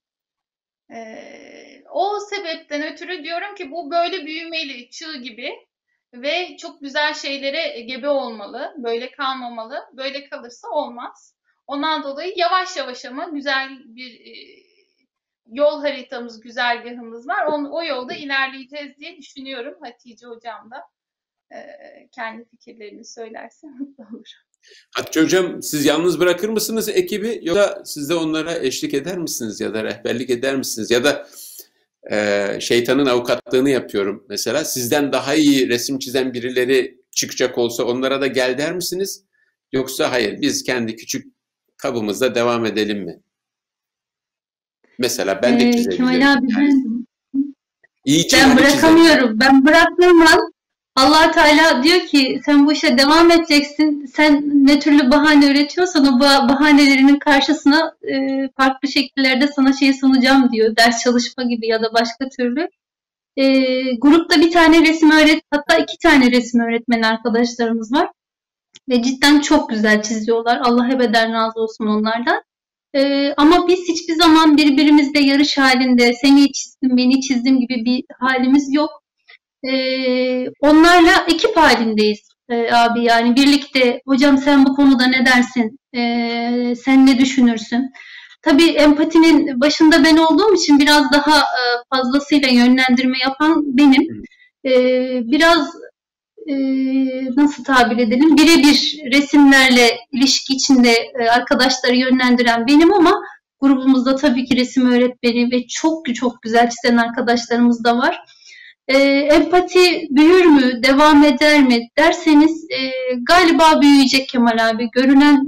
Ee, o sebepten ötürü diyorum ki bu böyle büyümeli, çığ gibi ve çok güzel şeylere gebe olmalı, böyle kalmamalı. Böyle kalırsa olmaz. Ondan dolayı yavaş yavaş ama güzel bir e, yol haritamız, güzergahımız var. O, o yolda ilerleyeceğiz diye düşünüyorum. Hatice hocam da e, kendi fikirlerini söylerse mutlu olurum. Hatice hocam, siz yalnız bırakır mısınız ekibi, yoksa siz de onlara eşlik eder misiniz ya da rehberlik eder misiniz? Ya da e, şeytanın avukatlığını yapıyorum mesela, sizden daha iyi resim çizen birileri çıkacak olsa onlara da gel der misiniz? Yoksa hayır, biz kendi küçük kabımızda devam edelim mi? Mesela ben de Ee, çizebilirim. Kemal abi ben, İyi ben bırakamıyorum. Ben bıraktığım an Allah Teala diyor ki sen bu işe devam edeceksin. Sen ne türlü bahane üretiyorsan o bahanelerinin karşısına e, farklı şekillerde sana şey sunacağım diyor. Ders çalışma gibi ya da başka türlü. E, grupta bir tane resim öğret, hatta iki tane resim öğretmeni arkadaşlarımız var. Ve cidden çok güzel çiziyorlar. Allah ebeden razı olsun onlardan. Ee, ama biz hiçbir zaman birbirimizle yarış halinde seni çizdim, beni çizdim gibi bir halimiz yok. Ee, onlarla ekip halindeyiz ee, abi, yani birlikte hocam sen bu konuda ne dersin, ee, sen ne düşünürsün? Tabii empatinin başında ben olduğum için biraz daha e, fazlasıyla yönlendirme yapan benim. Ee, biraz e, nasıl tabir edelim, birebir resimlerle ilişki içinde e, arkadaşları yönlendiren benim, ama grubumuzda tabii ki resim öğretmeni ve çok çok güzel çizen arkadaşlarımız da var. E, empati büyür mü, devam eder mi derseniz e, galiba büyüyecek Kemal abi. Görünen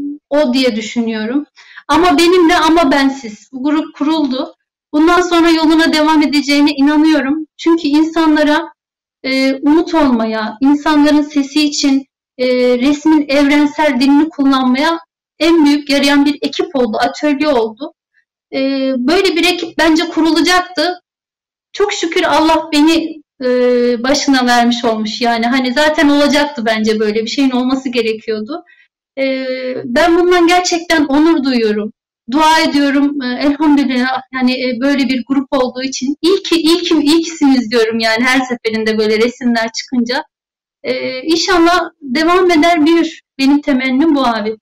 o diye düşünüyorum. Ama benimle ama bensiz. Bu grup kuruldu. Bundan sonra yoluna devam edeceğine inanıyorum. Çünkü insanlara e, umut olmaya, insanların sesi için e, resmin evrensel dilini kullanmaya en büyük yarayan bir ekip oldu, atölye oldu. E, böyle bir ekip bence kurulacaktı. Çok şükür Allah beni e, başına vermiş olmuş. Yani hani zaten olacaktı, bence böyle bir şeyin olması gerekiyordu. E, ben bundan gerçekten onur duyuyorum. Dua ediyorum. E, elhamdülillah yani e, böyle bir grup olduğu için. İyi ki, iyi ki, iyi kisiniz diyorum yani her seferinde böyle resimler çıkınca. E, inşallah devam eder, büyür. Benim temennim bu abi.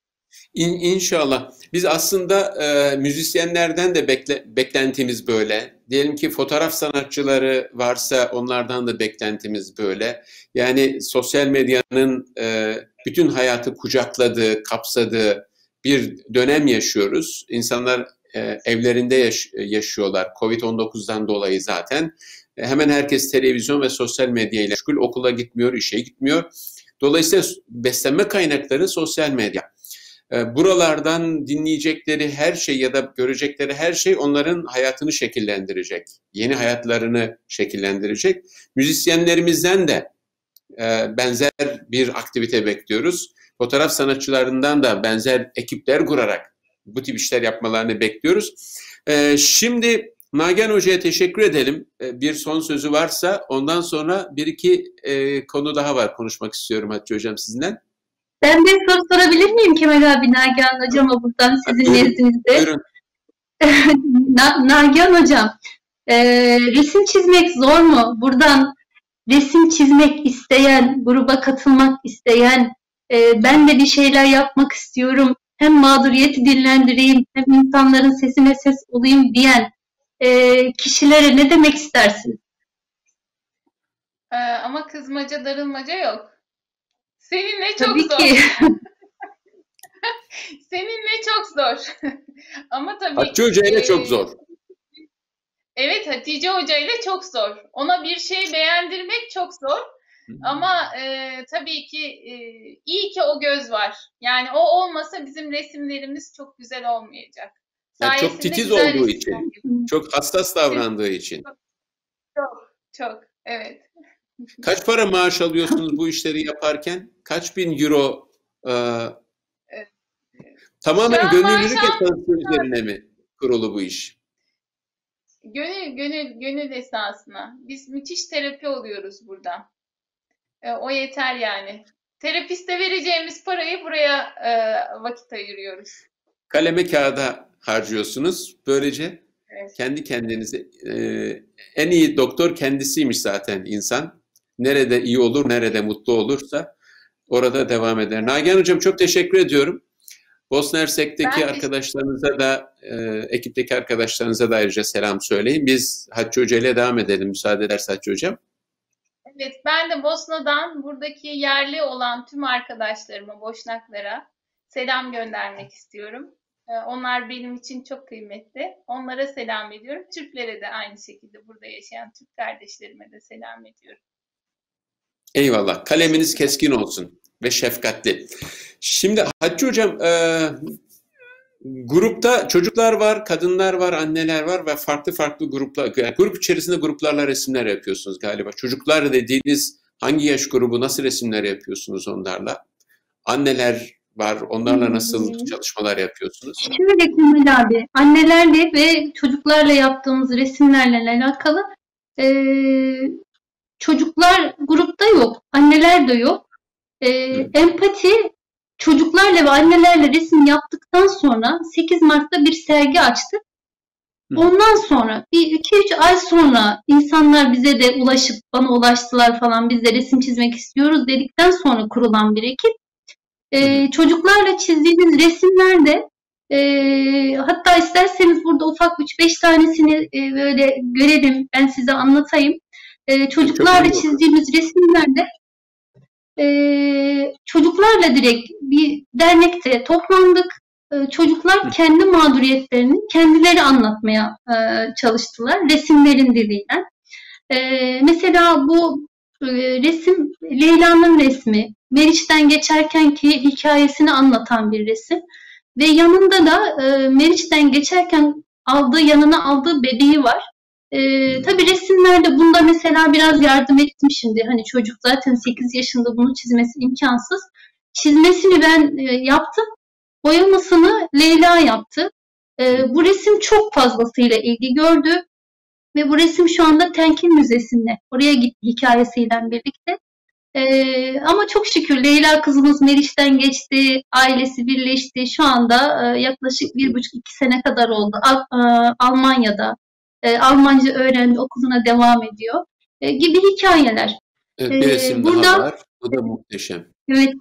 İn, İnşallah. Biz aslında e, müzisyenlerden de bekle, beklentimiz böyle. Diyelim ki fotoğraf sanatçıları varsa onlardan da beklentimiz böyle. Yani sosyal medyanın e, bütün hayatı kucakladığı, kapsadığı bir dönem yaşıyoruz. İnsanlar e, evlerinde yaş- yaşıyorlar. kovid on dokuzdan dolayı zaten. E, hemen herkes televizyon ve sosyal medyayla meşgul. Okula gitmiyor, işe gitmiyor. Dolayısıyla beslenme kaynakları sosyal medya. Buralardan dinleyecekleri her şey ya da görecekleri her şey onların hayatını şekillendirecek. Yeni hayatlarını şekillendirecek. Müzisyenlerimizden de benzer bir aktivite bekliyoruz. Fotoğraf sanatçılarından da benzer ekipler kurarak bu tip işler yapmalarını bekliyoruz. Şimdi Nagihan Hoca'ya teşekkür edelim. Bir son sözü varsa, ondan sonra bir iki konu daha var, konuşmak istiyorum Hatice Hocam sizinle. Ben bir soru sorabilir miyim Kemal abi, Nagihan Hocam'a buradan sizin nezdinizde? Buyurun. Nagihan Hocam, e, resim çizmek zor mu? Buradan resim çizmek isteyen, gruba katılmak isteyen, e, ben de bir şeyler yapmak istiyorum, hem mağduriyeti dinlendireyim, hem insanların sesine ses olayım diyen e, kişilere ne demek istersiniz? Ee, ama kızmaca, darılmaca yok. Seninle çok Tabii zor. ki. Seninle çok zor. Ama tabii Hatice Hoca ile e, çok zor. Evet, Hatice Hoca ile çok zor. Ona bir şey beğendirmek çok zor. Ama e, tabii ki e, iyi ki o göz var. Yani o olmasa bizim resimlerimiz çok güzel olmayacak. Yani çok titiz olduğu için, yapıyor. çok hassas davrandığı için. Çok, çok. Evet. Kaç para maaş alıyorsunuz bu işleri yaparken? Kaç bin euro? E, Evet. Şu tamamen an maaş gönüllülük esası almıyorum. üzerine mi kurulu bu iş? Gönül, gönül, gönül esasına. Biz müthiş terapi oluyoruz burada. E, o yeter yani. Terapiste vereceğimiz parayı buraya e, vakit ayırıyoruz. Kaleme kağıda harcıyorsunuz. Böylece Evet. kendi kendinize e, en iyi doktor kendisiymiş zaten insan. Nerede iyi olur, nerede mutlu olursa orada devam eder. Nagihan Hocam çok teşekkür ediyorum. Bosna Hersek'teki Ben teşekkür arkadaşlarınıza da, e, ekipteki arkadaşlarınıza da ayrıca selam söyleyin. Biz Haccı Hoca ile devam edelim müsaade ederse Haccı Hocam. Evet, ben de Bosna'dan buradaki yerli olan tüm arkadaşlarıma, Boşnaklara selam göndermek istiyorum. Ee, Onlar benim için çok kıymetli. Onlara selam ediyorum. Türklere de aynı şekilde burada yaşayan Türk kardeşlerime de selam ediyorum. Eyvallah. Kaleminiz Teşekkürler. keskin olsun ve şefkatli. Şimdi Haccı Hocam, e, grupta çocuklar var, kadınlar var, anneler var ve farklı farklı gruplar, yani grup içerisinde gruplarla resimler yapıyorsunuz galiba. Çocuklar dediğiniz hangi yaş grubu, nasıl resimler yapıyorsunuz onlarla? Anneler var, onlarla nasıl Hmm. çalışmalar yapıyorsunuz? Şöyle Kemal abi, annelerle ve çocuklarla yaptığımız resimlerle alakalı eee, çocuklar grupta yok, anneler de yok. Eee, Hı. empati çocuklarla ve annelerle resim yaptıktan sonra sekiz Mart'ta bir sergi açtık. Hı. Ondan sonra bir iki üç ay sonra insanlar bize de ulaşıp bana ulaştılar falan, biz de resim çizmek istiyoruz dedikten sonra kurulan bir ekip. Hı hı. Ee, çocuklarla çizdiğimiz resimlerde e, hatta isterseniz burada ufak üç beş tanesini e, böyle görelim, ben size anlatayım. E, Çok çocuklarla iyi olur. çizdiğimiz resimlerde e, çocuklarla direkt bir dernekte toplandık. E, çocuklar kendi mağduriyetlerini kendileri anlatmaya e, çalıştılar resimlerin diliyle. E, mesela bu e, resim Leyla'nın resmi. Meriç'ten geçerkenki hikayesini anlatan bir resim. Ve yanında da e, Meriç'ten geçerken aldığı yanına aldığı bebeği var. E, tabii resimlerde bunda mesela biraz yardım ettim şimdi. Hani çocuk zaten sekiz yaşında, bunu çizmesi imkansız. Çizmesini ben e, yaptım. Boyamasını Leyla yaptı. E, bu resim çok fazlasıyla ilgi gördü. Ve bu resim şu anda Tenkil Müzesi'nde. Oraya gitti hikayesiyle birlikte. Ee, ama çok şükür Leyla kızımız Meriç'ten geçti, ailesi birleşti. Şu anda e, yaklaşık bir buçuk iki sene kadar oldu. Al, e, Almanya'da e, Almanca öğrendi, okuluna devam ediyor e, gibi hikayeler. Evet, bir E, resim daha burada var. Bu da muhteşem. evet,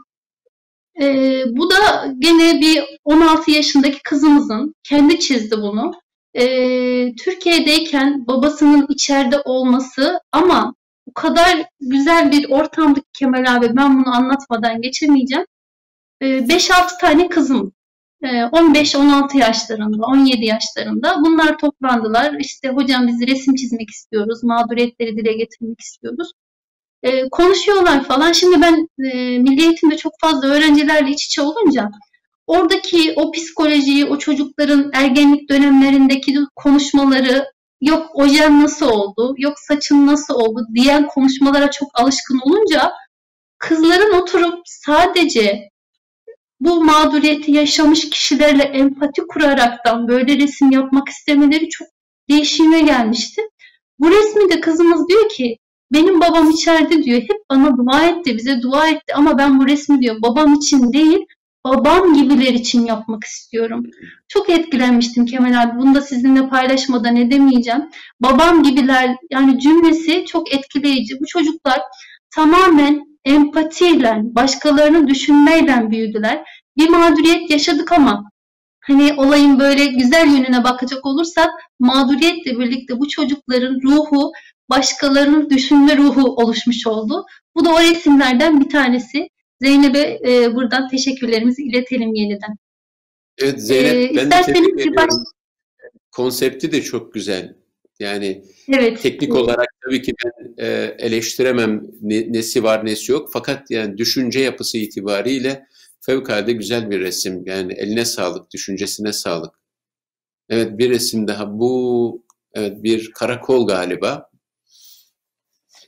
e, bu da gene bir on altı yaşındaki kızımızın, kendi çizdi bunu. E, Türkiye'deyken babasının içeride olması, ama o kadar güzel bir ortamdaki Kemal abi, ben bunu anlatmadan geçemeyeceğim. E, beş altı tane kızım, e, on beş on altı yaşlarında, on yedi yaşlarında, bunlar toplandılar. İşte hocam biz resim çizmek istiyoruz, mağduriyetleri dile getirmek istiyoruz. E, konuşuyorlar falan. Şimdi ben e, milli eğitimde çok fazla öğrencilerle iç içe olunca oradaki o psikolojiyi, o çocukların ergenlik dönemlerindeki konuşmaları, yok ojen nasıl oldu, yok saçın nasıl oldu diyen konuşmalara çok alışkın olunca kızların oturup sadece bu mağduriyeti yaşamış kişilerle empati kuraraktan böyle resim yapmak istemeleri çok değişime gelmişti. Bu resmi de kızımız diyor ki, benim babam içeride diyor, hep bana dua etti, bize dua etti, ama ben bu resmi diyor babam için değil, babam gibiler için yapmak istiyorum. Çok etkilenmiştim Kemal abi. Bunu da sizinle paylaşmadan edemeyeceğim. Babam gibiler, yani cümlesi çok etkileyici. Bu çocuklar tamamen empatiyle, başkalarını düşünmeyle büyüdüler. Bir mağduriyet yaşadık ama hani olayın böyle güzel yönüne bakacak olursak, mağduriyetle birlikte bu çocukların ruhu, başkalarının düşünme ruhu oluşmuş oldu. Bu da o resimlerden bir tanesi. Zeynep'e e, buradan teşekkürlerimizi iletelim yeniden. Evet Zeynep, E, ben de isterseniz tebrik bir baş... ediyorum. Konsepti de çok güzel. Yani Evet. teknik olarak tabii ki ben e, eleştiremem ne, nesi var nesi yok. Fakat yani düşünce yapısı itibariyle fevkalade güzel bir resim. Yani eline sağlık, düşüncesine sağlık. Evet, bir resim daha. Bu evet bir karakol galiba.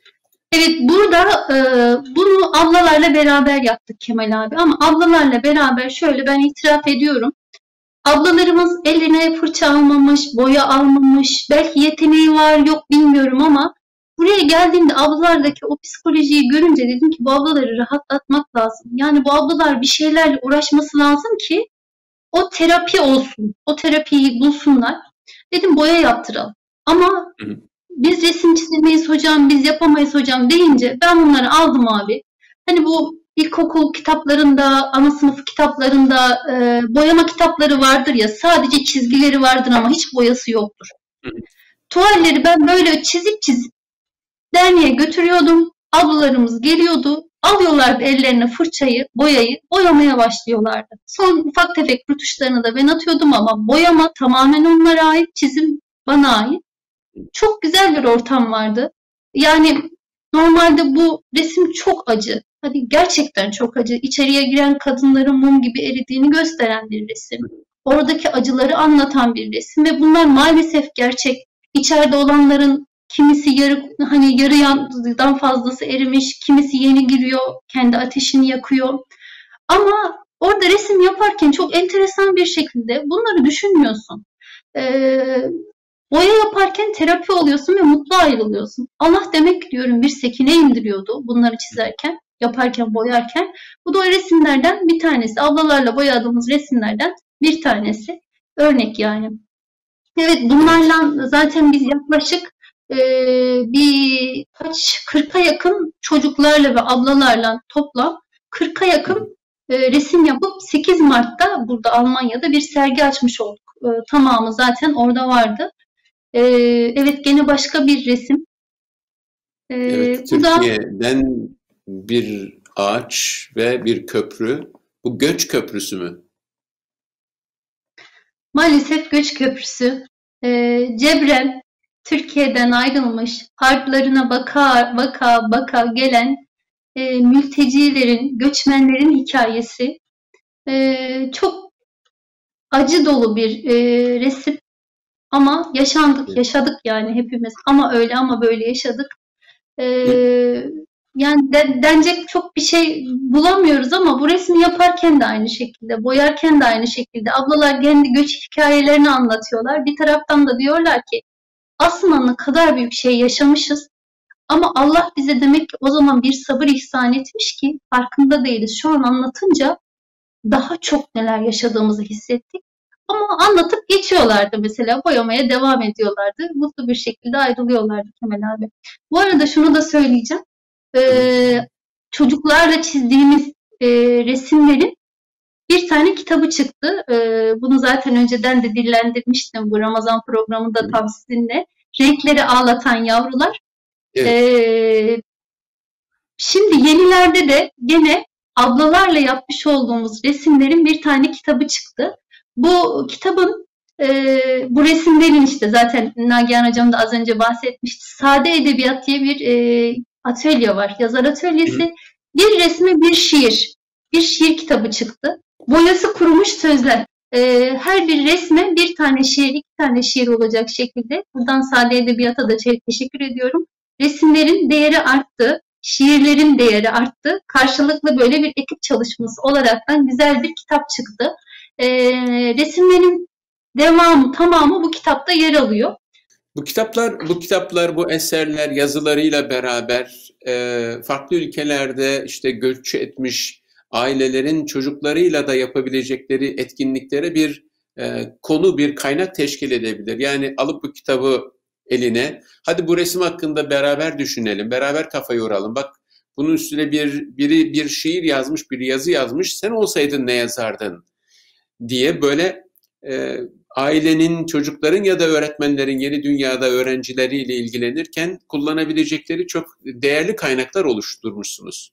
Evet, burada e, bunu ablalarla beraber yaptık Kemal abi. Ama ablalarla beraber şöyle ben itiraf ediyorum. Ablalarımız eline fırça almamış, boya almamış, belki yeteneği var yok bilmiyorum ama buraya geldiğimde ablalardaki o psikolojiyi görünce dedim ki bu ablaları rahatlatmak lazım. Yani bu ablalar bir şeylerle uğraşması lazım ki o terapi olsun, o terapiyi bulsunlar. Dedim boya yaptıralım. Ama Hı hı. biz resim çizemeyiz hocam, biz yapamayız hocam deyince ben bunları aldım abi. Hani bu ilkokul kitaplarında, ana sınıfı kitaplarında e, boyama kitapları vardır ya, sadece çizgileri vardır ama hiç boyası yoktur. Hı hı. Tuvalleri ben böyle çizip çizip derneğe götürüyordum. Ablalarımız geliyordu. Alıyorlardı ellerine fırçayı, boyayı, boyamaya başlıyorlardı. Son ufak tefek rötuşlarını da ben atıyordum ama boyama tamamen onlara ait, çizim bana ait. Çok güzel bir ortam vardı. Yani normalde bu resim çok acı. Hadi gerçekten çok acı. İçeriye giren kadınların mum gibi eridiğini gösteren bir resim. Oradaki acıları anlatan bir resim ve bunlar maalesef gerçek. İçeride olanların kimisi yarı hani yarıdan fazlası erimiş, kimisi yeni giriyor, kendi ateşini yakıyor. Ama orada resim yaparken çok enteresan bir şekilde bunları düşünmüyorsun. Ee, Boya yaparken terapi oluyorsun ve mutlu ayrılıyorsun. Allah demek diyorum bir sekine indiriyordu bunları çizerken, yaparken, boyarken. Bu da o resimlerden bir tanesi. Ablalarla boyadığımız resimlerden bir tanesi. Örnek yani. Evet, bunlarla zaten biz yaklaşık e, bir kaç kırka yakın çocuklarla ve ablalarla toplam kırka yakın e, resim yapıp sekiz Mart'ta burada Almanya'da bir sergi açmış olduk. E, tamamı zaten orada vardı. Ee, evet, gene başka bir resim. Ee, Evet, bu da Türkiye'den bir ağaç ve bir köprü. Bu Göç Köprüsü mü? maalesef Göç Köprüsü. Ee, Cebren Türkiye'den ayrılmış, harplarına baka baka baka gelen e, mültecilerin, göçmenlerin hikayesi. Ee, çok acı dolu bir e, resim ama yaşandık, yaşadık yani hepimiz. Ama öyle ama böyle yaşadık. Ee, yani de, denecek çok bir şey bulamıyoruz ama bu resmi yaparken de aynı şekilde, boyarken de aynı şekilde. Ablalar kendi göç hikayelerini anlatıyorlar. Bir taraftan da diyorlar ki aslında ne kadar büyük şey yaşamışız ama Allah bize demek ki o zaman bir sabır ihsan etmiş ki farkında değiliz. Şu an anlatınca daha çok neler yaşadığımızı hissettik. Ama anlatıp geçiyorlardı mesela. Boyamaya devam ediyorlardı. Mutlu bir şekilde ayrılıyorlardı Kemal abi. Bu arada şunu da söyleyeceğim. Ee, çocuklarla çizdiğimiz e, resimlerin bir tane kitabı çıktı. Ee, bunu zaten önceden de dillendirmiştim bu Ramazan programında tam sizinle. Renkleri Ağlatan Yavrular. Evet. Ee, şimdi yenilerde de gene ablalarla yapmış olduğumuz resimlerin bir tane kitabı çıktı. Bu kitabın e, bu resimlerin işte zaten Nagihan Hocam da az önce bahsetmişti. Sade Edebiyat diye bir e, atölye var. Yazar atölyesi. Hı. Bir resme bir şiir. Bir şiir kitabı çıktı. Boyası kurumuş sözler. E, her bir resme bir tane şiir, iki tane şiir olacak şekilde. Buradan Sade Edebiyat'a da teşekkür ediyorum. Resimlerin değeri arttı. Şiirlerin değeri arttı. Karşılıklı böyle bir ekip çalışması olaraktan güzel bir kitap çıktı. E, resimlerin devamı, tamamı bu kitapta yer alıyor. Bu kitaplar, bu kitaplar, bu eserler yazılarıyla beraber e, farklı ülkelerde işte göç etmiş ailelerin çocuklarıyla da yapabilecekleri etkinliklere bir e, konu, bir kaynak teşkil edebilir. Yani alıp bu kitabı eline, hadi bu resim hakkında beraber düşünelim, beraber kafa yoralım. Bak bunun üstüne bir biri bir şiir yazmış, bir yazı yazmış. Sen olsaydın ne yazardın diye böyle e, ailenin, çocukların ya da öğretmenlerin yeni dünyada öğrencileriyle ilgilenirken kullanabilecekleri çok değerli kaynaklar oluşturmuşsunuz.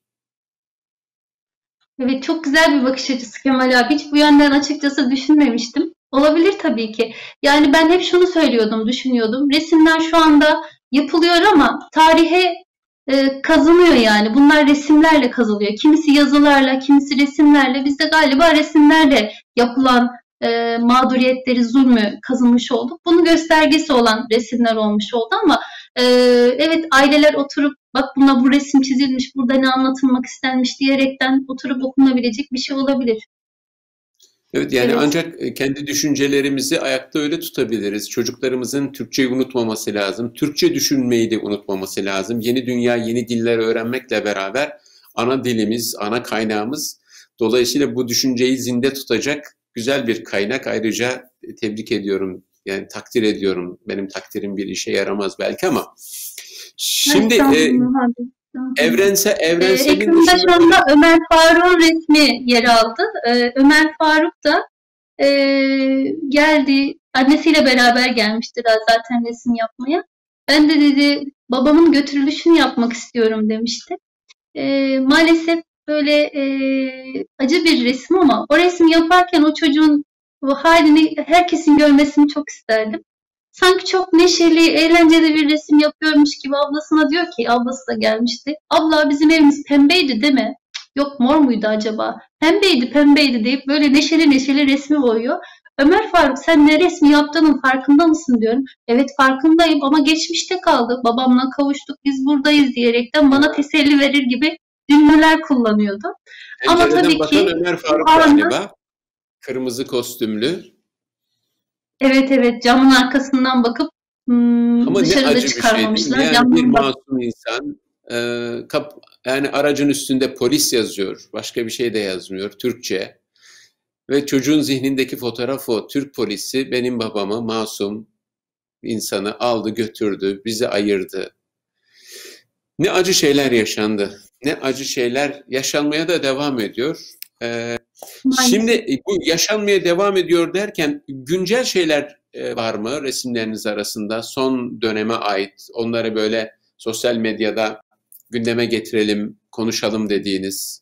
Evet, çok güzel bir bakış açısı Kemal abi. Hiç bu yönden açıkçası düşünmemiştim. Olabilir tabii ki. Yani ben hep şunu söylüyordum, düşünüyordum. Resimler şu anda yapılıyor ama tarihe e, kazınıyor yani. Bunlar resimlerle kazılıyor. Kimisi yazılarla, kimisi resimlerle. Bizde galiba resimlerle yapılan e, mağduriyetleri, zulmü kazınmış olduk. Bunun göstergesi olan resimler olmuş oldu ama Ee, evet, aileler oturup bak buna bu resim çizilmiş, burada ne anlatılmak istenmiş diyerekten oturup okunabilecek bir şey olabilir. Evet, yani Evet. ancak e, kendi düşüncelerimizi ayakta öyle tutabiliriz. Çocuklarımızın Türkçeyi unutmaması lazım. Türkçe düşünmeyi de unutmaması lazım. Yeni dünya, yeni diller öğrenmekle beraber ana dilimiz, ana kaynağımız. Dolayısıyla bu düşünceyi zinde tutacak güzel bir kaynak. Ayrıca tebrik ediyorum, yani takdir ediyorum. Benim takdirim bir işe yaramaz belki ama. Şimdi e, evrensel, Ee, evrenselin ekranımda dışında... şu anda Ömer Faruk'un resmi yer aldı. Ee, Ömer Faruk da e, geldi, annesiyle beraber gelmişti daha zaten resim yapmaya. Ben de dedi babamın götürülüşünü yapmak istiyorum demişti. Ee, maalesef böyle e, acı bir resim ama o resmi yaparken o çocuğun o halini herkesin görmesini çok isterdim. Sanki çok neşeli, eğlenceli bir resim yapıyormuş gibi ablasına diyor ki, ablası da gelmişti. Abla bizim evimiz pembeydi değil mi? Yok mor muydu acaba? Pembeydi pembeydi deyip böyle neşeli neşeli resmi boyuyor. Ömer Faruk sen ne resmi yaptığının farkında mısın diyorum. Evet farkındayım ama geçmişte kaldı. Babamla kavuştuk biz buradayız diyerekten bana teselli verir gibi cümleler kullanıyordu. Ama Pencereden tabii bakan ki Ömer Faruk anı, galiba. Kırmızı kostümlü. evet evet camın arkasından bakıp hmm, Ama ne dışarıda acı bir şey değil mi? çıkarmamışlar. Yani bir Camdan bak. masum insan e, kap, yani aracın üstünde polis yazıyor. Başka bir şey de yazmıyor. Türkçe. Ve çocuğun zihnindeki fotoğraf o. Türk polisi benim babamı, masum insanı aldı götürdü. Bizi ayırdı. Ne acı şeyler yaşandı. Ne acı şeyler yaşanmaya da devam ediyor. E, Maalesef. Şimdi bu yaşanmaya devam ediyor derken güncel şeyler e, var mı resimleriniz arasında? Son döneme ait, onları böyle sosyal medyada gündeme getirelim, konuşalım dediğiniz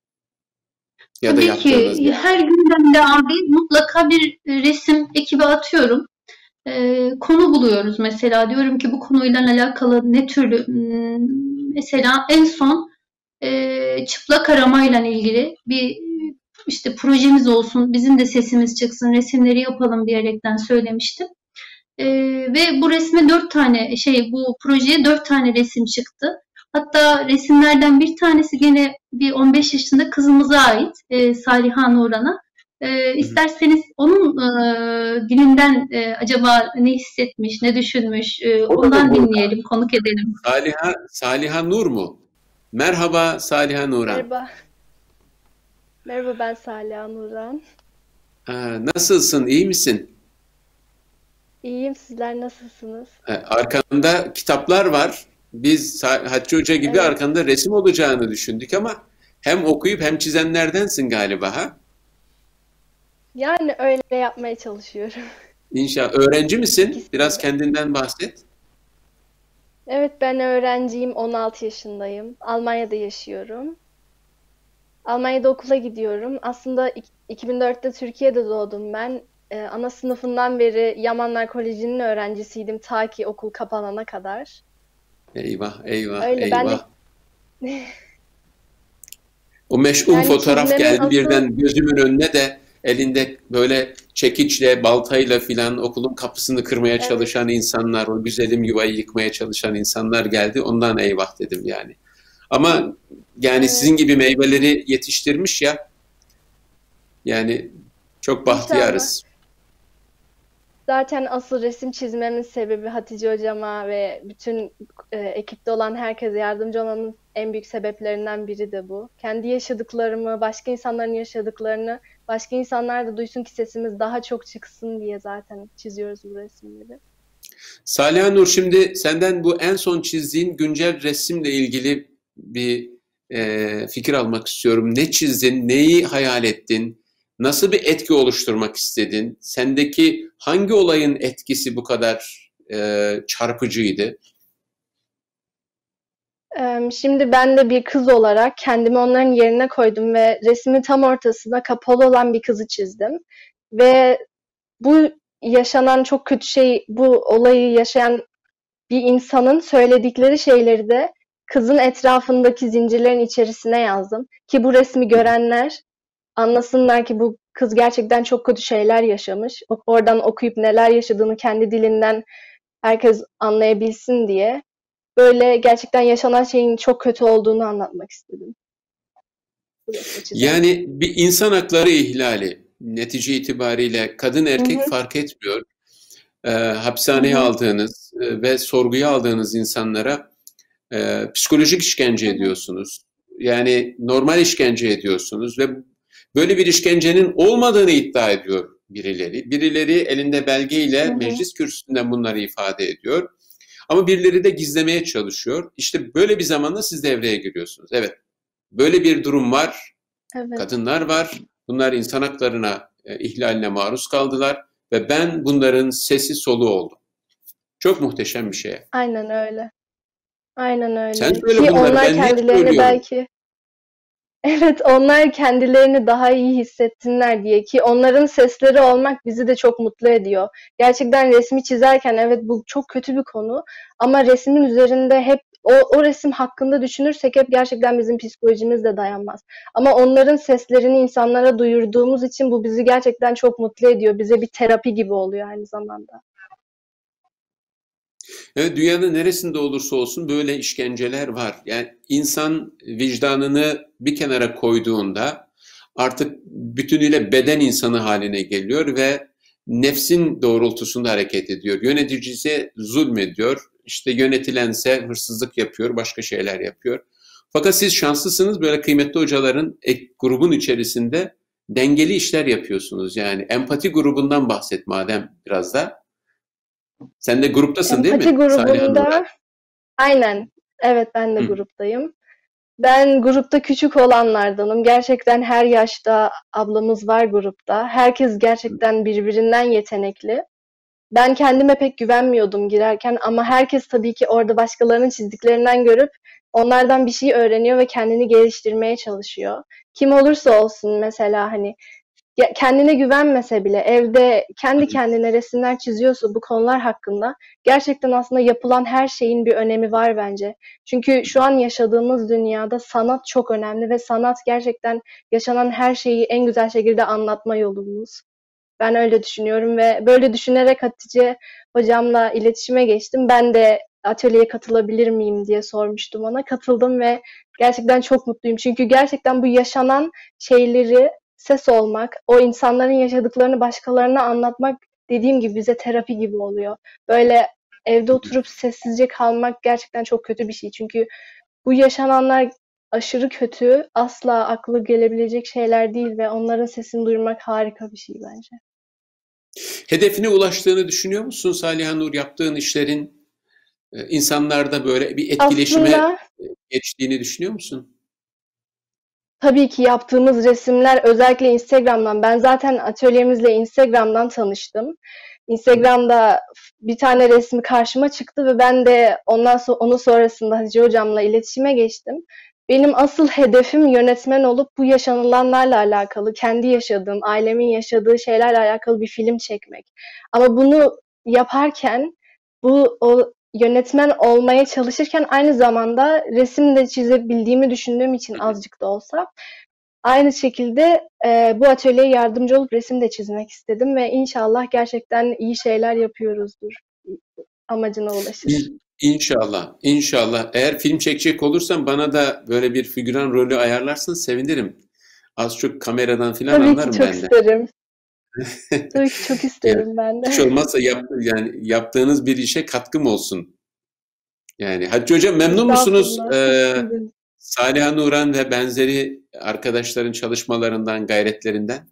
ya da Tabii yaptığınız ki bir... her gündemde abi mutlaka bir resim ekibe atıyorum. Ee, konu buluyoruz mesela. Diyorum ki bu konuyla alakalı ne türlü hmm, mesela en son e, çıplak aramayla ilgili bir işte projemiz olsun, bizim de sesimiz çıksın, resimleri yapalım diyerekten söylemiştim. Ee, ve bu resme dört tane şey bu projeye dört tane resim çıktı. Hatta resimlerden bir tanesi gene bir on beş yaşında kızımıza ait, e, Saliha Nuran'a. E, isterseniz onun e, dilinden e, acaba ne hissetmiş, ne düşünmüş, e, O da mı ondan burada? dinleyelim, konuk edelim. Saliha, Saliha Nur mu? Merhaba Saliha Nuran. Merhaba. Merhaba ben Saliha Nuran. Aa, nasılsın, iyi misin? İyiyim, sizler nasılsınız? Ee, Arkanda kitaplar var. Biz Sa- Hatice Hoca gibi Evet. arkanda resim olacağını düşündük ama hem okuyup hem çizenlerdensin galiba ha? Yani öyle yapmaya çalışıyorum. İnşallah. Öğrenci misin? İkisi Biraz de. kendinden bahset. Evet ben öğrenciyim, on altı yaşındayım. Almanya'da yaşıyorum. Almanya'da okula gidiyorum. Aslında ik- iki bin dörtte Türkiye'de doğdum ben. Ee, ana sınıfından beri Yamanlar Koleji'nin öğrencisiydim ta ki okul kapanana kadar. Eyvah, eyvah, Öyle ben de eyvah. O meşhum yani fotoğraf çizmemin geldi asıl birden gözümün önüne de elinde böyle çekiçle, baltayla filan okulun kapısını kırmaya evet, çalışan insanlar, o güzelim yuvayı yıkmaya çalışan insanlar geldi. Ondan eyvah dedim yani. Ama yani sizin evet. gibi meyveleri yetiştirmiş ya, yani çok İnşallah. bahtiyarız. Zaten asıl resim çizmemin sebebi Hatice hocama ve bütün e, ekipte olan herkese yardımcı olmamın en büyük sebeplerinden biri de bu. Kendi yaşadıklarımı, başka insanların yaşadıklarını, başka insanlar da duysun ki sesimiz daha çok çıksın diye zaten çiziyoruz bu resimleri. Saliha Nur, şimdi senden bu en son çizdiğin güncel resimle ilgili bir e, fikir almak istiyorum. Ne çizdin, neyi hayal ettin, nasıl bir etki oluşturmak istedin? Sendeki hangi olayın etkisi bu kadar e, çarpıcıydı? Em, Şimdi ben de bir kız olarak kendimi onların yerine koydum ve resmin tam ortasında kapalı olan bir kızı çizdim. Ve bu yaşanan çok kötü şey, bu olayı yaşayan bir insanın söyledikleri şeyleri de kızın etrafındaki zincirlerin içerisine yazdım. Ki bu resmi görenler anlasınlar ki bu kız gerçekten çok kötü şeyler yaşamış. O- Oradan okuyup neler yaşadığını kendi dilinden herkes anlayabilsin diye böyle gerçekten yaşanan şeyin çok kötü olduğunu anlatmak istedim. Yani bir insan hakları ihlali netice itibariyle kadın erkek Hı hı. fark etmiyor. E, hapishaneye Hı hı. aldığınız e, ve sorguya aldığınız insanlara e, psikolojik işkence Hı hı. ediyorsunuz. Yani normal işkence ediyorsunuz ve böyle bir işkencenin olmadığını iddia ediyor birileri. Birileri elinde belgeyle Hı hı. meclis kürsüsünden bunları ifade ediyor. Ama birileri de gizlemeye çalışıyor. İşte böyle bir zamanda siz devreye giriyorsunuz. Evet, böyle bir durum var. Evet. Kadınlar var. Bunlar insan haklarına e, ihlaline maruz kaldılar ve ben bunların sesi soluğu oldum. Çok muhteşem bir şey. Aynen öyle. Aynen öyle. Sen söyle Ki bunları, onlar ben niye kendilerini söylüyorum? belki evet, onlar kendilerini daha iyi hissetsinler diye, ki onların sesleri olmak bizi de çok mutlu ediyor. Gerçekten resmi çizerken evet bu çok kötü bir konu ama resmin üzerinde hep o, o resim hakkında düşünürsek hep gerçekten bizim psikolojimiz de dayanmaz. Ama onların seslerini insanlara duyurduğumuz için bu bizi gerçekten çok mutlu ediyor. Bize bir terapi gibi oluyor aynı zamanda. Evet, dünyanın neresinde olursa olsun böyle işkenceler var. Yani insan vicdanını bir kenara koyduğunda artık bütünüyle beden insanı haline geliyor ve nefsin doğrultusunda hareket ediyor. Yöneticisi zulmediyor, işte yönetilense hırsızlık yapıyor, başka şeyler yapıyor. Fakat siz şanslısınız, böyle kıymetli hocaların ek grubun içerisinde dengeli işler yapıyorsunuz. Yani empati grubundan bahset madem biraz da. Sen de gruptasın değil Empati mi Salih Hanım? grubunda aynen. Evet, ben de Hı. gruptayım. Ben grupta küçük olanlardanım. Gerçekten her yaşta ablamız var grupta. Herkes gerçekten birbirinden yetenekli. Ben kendime pek güvenmiyordum girerken ama herkes tabii ki orada başkalarının çizdiklerinden görüp onlardan bir şey öğreniyor ve kendini geliştirmeye çalışıyor. Kim olursa olsun mesela hani kendine güvenmese bile evde kendi kendine resimler çiziyorsa bu konular hakkında gerçekten aslında yapılan her şeyin bir önemi var bence. Çünkü şu an yaşadığımız dünyada sanat çok önemli ve sanat gerçekten yaşanan her şeyi en güzel şekilde anlatma yolumuz. Ben öyle düşünüyorum ve böyle düşünerek Hatice hocamla iletişime geçtim. Ben de atölyeye katılabilir miyim diye sormuştum ona. Katıldım ve gerçekten çok mutluyum. Çünkü gerçekten bu yaşanan şeyleri ses olmak, o insanların yaşadıklarını başkalarına anlatmak dediğim gibi bize terapi gibi oluyor. Böyle evde oturup sessizce kalmak gerçekten çok kötü bir şey. Çünkü bu yaşananlar aşırı kötü, asla aklı gelebilecek şeyler değil ve onların sesini duymak harika bir şey bence. Hedefine ulaştığını düşünüyor musun Saliha Nur? Yaptığın işlerin insanlarda böyle bir etkileşime Aslında, geçtiğini düşünüyor musun? Tabii ki yaptığımız resimler özellikle Instagram'dan. Ben zaten atölyemizle Instagram'dan tanıştım. Instagram'da bir tane resmi karşıma çıktı ve ben de ondan sonra onun sonrasında Hatice hocamla iletişime geçtim. Benim asıl hedefim yönetmen olup bu yaşanılanlarla alakalı, kendi yaşadığım, ailemin yaşadığı şeylerle alakalı bir film çekmek. Ama bunu yaparken bu o yönetmen olmaya çalışırken aynı zamanda resim de çizebildiğimi düşündüğüm için azıcık da olsa aynı şekilde e, bu atölyeye yardımcı olup resim de çizmek istedim ve inşallah gerçekten iyi şeyler yapıyoruzdur. Amacına ulaşır. İnşallah, inşallah. Eğer film çekecek olursan bana da böyle bir figüran rolü ayarlarsın, sevinirim. Az çok kameradan falan Tabii anlarım ki çok ben de. isterim. Tabii ki çok isterim yani, ben de. Hiç olmazsa yap, yani yaptığınız bir işe katkım olsun. Yani Hatice Hocam memnun musunuz? Ee, Saliha Nuran ve benzeri arkadaşların çalışmalarından, gayretlerinden?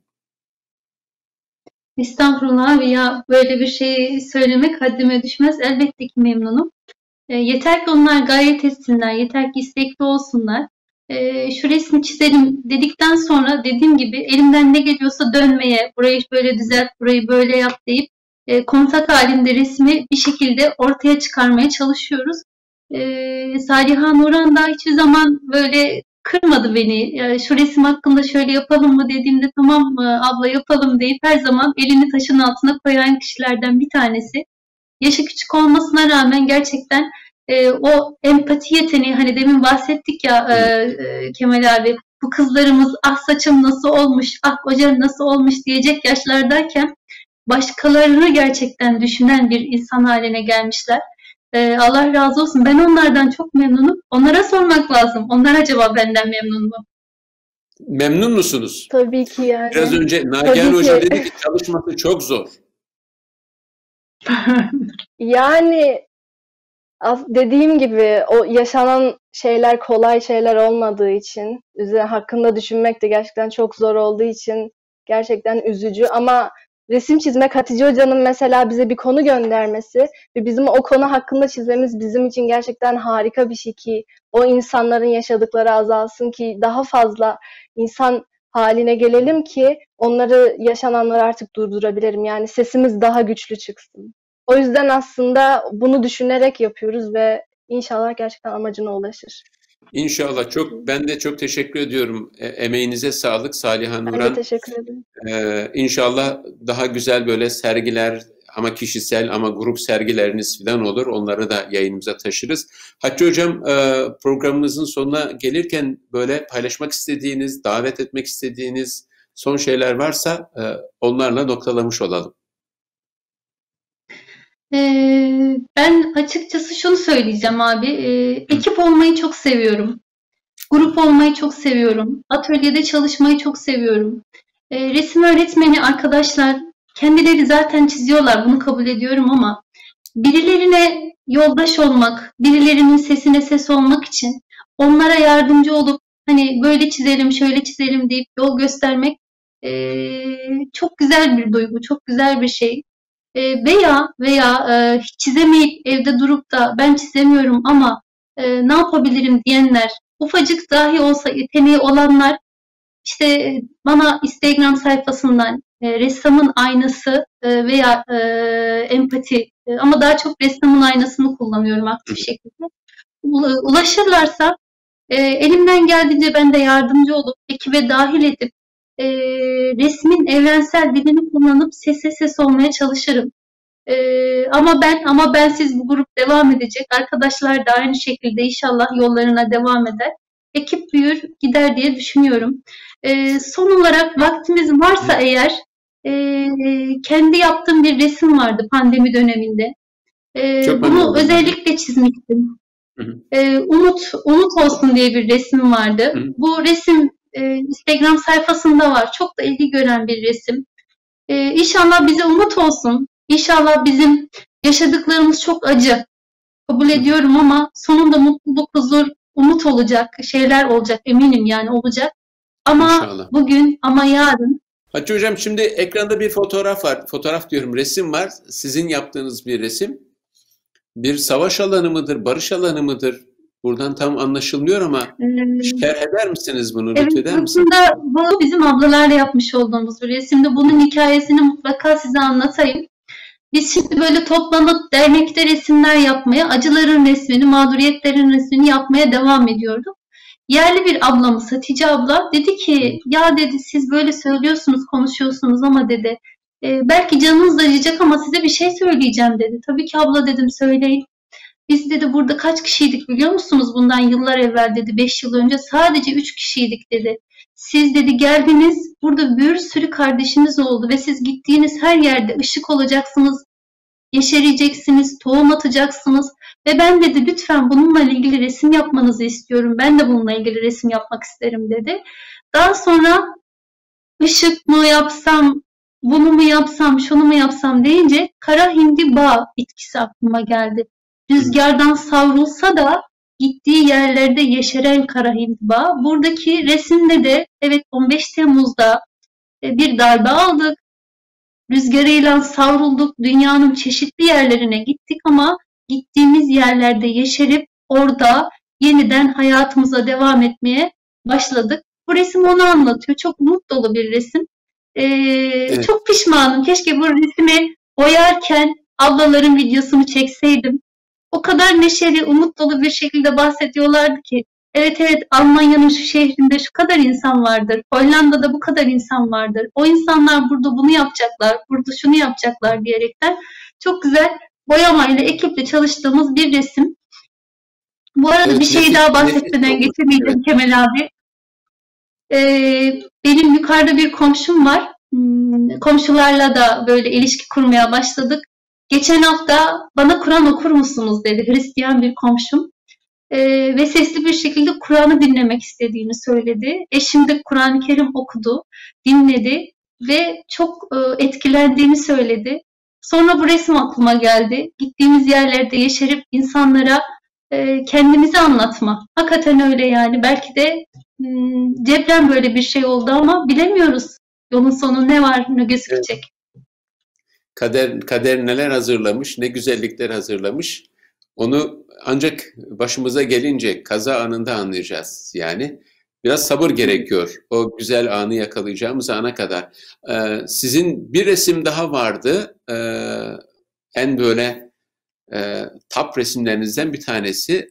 Estağfurullah abi, ya böyle bir şey söylemek haddime düşmez. Elbette ki memnunum. E, yeter ki onlar gayret etsinler, yeter ki istekli olsunlar. E, şu resmi çizelim dedikten sonra dediğim gibi elimden ne geliyorsa dönmeye, burayı böyle düzelt, burayı böyle yap deyip e, kontak halinde resmi bir şekilde ortaya çıkarmaya çalışıyoruz. E, Saliha Nuran da hiçbir zaman böyle kırmadı beni. Ya, şu resim hakkında şöyle yapalım mı dediğimde tamam abla yapalım deyip her zaman elini taşın altına koyan kişilerden bir tanesi. Yaşı küçük olmasına rağmen gerçekten e, o empati yeteneği, hani demin bahsettik ya e, e, Kemal abi, bu kızlarımız ah saçım nasıl olmuş, ah hocam nasıl olmuş diyecek yaşlardayken başkalarını gerçekten düşünen bir insan haline gelmişler. Ee, Allah razı olsun. Ben onlardan çok memnunum. Onlara sormak lazım. Onlar acaba benden memnun mu? Memnun musunuz? Tabii ki yani. Biraz önce Nagihan Tabii Hoca ki. dedi ki çalışması çok zor. Yani as- dediğim gibi o yaşanan şeyler kolay şeyler olmadığı için, üzerine hakkında düşünmek de gerçekten çok zor olduğu için gerçekten üzücü. Ama resim çizmek, Hatice Hoca'nın mesela bize bir konu göndermesi ve bizim o konu hakkında çizmemiz bizim için gerçekten harika bir şey ki o insanların yaşadıkları azalsın ki daha fazla insan haline gelelim ki onları, yaşananları artık durdurabilirim. Yani sesimiz daha güçlü çıksın. O yüzden aslında bunu düşünerek yapıyoruz ve inşallah gerçekten amacına ulaşır. İnşallah. Çok, ben de çok teşekkür ediyorum. E, emeğinize sağlık Saliha Ben de Nuran. teşekkür ederim. Ee, İnşallah daha güzel böyle sergiler ama kişisel ama grup sergileriniz falan olur. Onları da yayınımıza taşırız. Hatice Hocam, e, programımızın sonuna gelirken böyle paylaşmak istediğiniz, davet etmek istediğiniz son şeyler varsa e, onlarla noktalamış olalım. Ee, ben açıkçası şunu söyleyeceğim abi. Ee, ekip olmayı çok seviyorum. Grup olmayı çok seviyorum. Atölyede çalışmayı çok seviyorum. Ee, resim öğretmeni arkadaşlar kendileri zaten çiziyorlar. Bunu kabul ediyorum ama birilerine yoldaş olmak, birilerinin sesine ses olmak için onlara yardımcı olup hani böyle çizelim, şöyle çizelim deyip yol göstermek ee, çok güzel bir duygu, çok güzel bir şey. E, veya veya e, hiç çizemeyip evde durup da ben çizemiyorum ama e, ne yapabilirim diyenler, ufacık dahi olsa yeteneği olanlar işte e, bana Instagram sayfasından e, ressamın aynası e, veya e, empati e, ama daha çok ressamın aynasını kullanıyorum aktif şekilde. U- Ulaşırlarsa e, elimden geldiğince ben de yardımcı olup ekibe dahil edip e, resmin evrensel dilini kullanıp sese ses olmaya çalışırım. Ee, ama ben ama bensiz bu grup devam edecek. Arkadaşlar da aynı şekilde inşallah yollarına devam eder. Ekip büyür gider diye düşünüyorum. Ee, son olarak vaktimiz varsa eğer e, kendi yaptığım bir resim vardı pandemi döneminde. Ee, Çok memnun bunu oldum. özellikle çizmiştim. Hı hı. Ee, Umut Umut olsun diye bir resmim vardı. Hı hı. Bu resim e, Instagram sayfasında var. Çok da ilgi gören bir resim. Ee, İnşallah bize umut olsun. İnşallah bizim yaşadıklarımız çok acı. Kabul ediyorum ama sonunda mutluluk, huzur, umut olacak şeyler olacak. Eminim yani olacak. Ama İnşallah. bugün ama yarın. Hatice Hocam, şimdi ekranda bir fotoğraf var. Fotoğraf diyorum, resim var. Sizin yaptığınız bir resim. Bir savaş alanı mıdır, barış alanı mıdır? Buradan tam anlaşılmıyor ama e, şerh eder misiniz bunu? Evet, Lütfeder misiniz? aslında bu bizim ablalarla yapmış olduğumuz bir resimde. Bunun hikayesini mutlaka size anlatayım. Biz şimdi böyle toplanıp dernekte resimler yapmaya, acıların resmini, mağduriyetlerin resmini yapmaya devam ediyorduk. Yerli bir ablamız Hatice abla dedi ki ya dedi siz böyle söylüyorsunuz, konuşuyorsunuz ama dedi e, belki canınız acıyacak ama size bir şey söyleyeceğim dedi. Tabii ki abla dedim söyleyin. Biz dedi burada kaç kişiydik biliyor musunuz? Bundan yıllar evvel dedi, beş yıl önce sadece üç kişiydik dedi. Siz dedi geldiniz, burada bir sürü kardeşiniz oldu ve siz gittiğiniz her yerde ışık olacaksınız, yeşereceksiniz, tohum atacaksınız. Ve ben dedi lütfen bununla ilgili resim yapmanızı istiyorum. Ben de bununla ilgili resim yapmak isterim dedi. Daha sonra ışık mı yapsam, bunu mu yapsam, şunu mu yapsam deyince kara hindiba bitkisi aklıma geldi. Rüzgardan savrulsa da gittiği yerlerde yeşeren kara hindiba. Buradaki resimde de evet on beş Temmuz'da bir darbe aldık. Rüzgarıyla savrulduk. Dünyanın çeşitli yerlerine gittik ama gittiğimiz yerlerde yeşerip orada yeniden hayatımıza devam etmeye başladık. Bu resim onu anlatıyor. Çok umut dolu bir resim. Ee, Evet. Çok pişmanım. Keşke bu resmi boyarken ablaların videosunu çekseydim. O kadar neşeli, umut dolu bir şekilde bahsediyorlardı ki evet evet Almanya'nın şu şehrinde şu kadar insan vardır. Hollanda'da bu kadar insan vardır. O insanlar burada bunu yapacaklar, burada şunu yapacaklar diyerekten çok güzel boyamayla, ekiple çalıştığımız bir resim. Bu arada Evet, bir şey nefis- daha nefis bahsetmeden olmuş. geçemeyeceğim Kemal abi. Ee, benim yukarıda bir komşum var. Hmm, komşularla da böyle ilişki kurmaya başladık. Geçen hafta bana Kur'an okur musunuz dedi Hristiyan bir komşum. Ee, ve sesli bir şekilde Kur'an'ı dinlemek istediğini söyledi. Eşim de Kur'an-ı Kerim okudu, dinledi ve çok e, etkilendiğini söyledi. Sonra bu resim aklıma geldi. Gittiğimiz yerlerde yeşerip insanlara e, kendimizi anlatma. Hakikaten öyle yani. Belki de m, cepten böyle bir şey oldu ama bilemiyoruz. Yolun sonu ne var, ne gözükecek. Kader, kader neler hazırlamış, ne güzellikler hazırlamış. Onu ancak başımıza gelince, kaza anında anlayacağız. Yani biraz sabır gerekiyor o güzel anı yakalayacağımız ana kadar. Ee, sizin bir resim daha vardı. Ee, en böyle e, top resimlerinizden bir tanesi.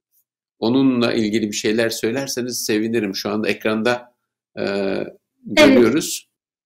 Onunla ilgili bir şeyler söylerseniz sevinirim. Şu anda ekranda e, görüyoruz.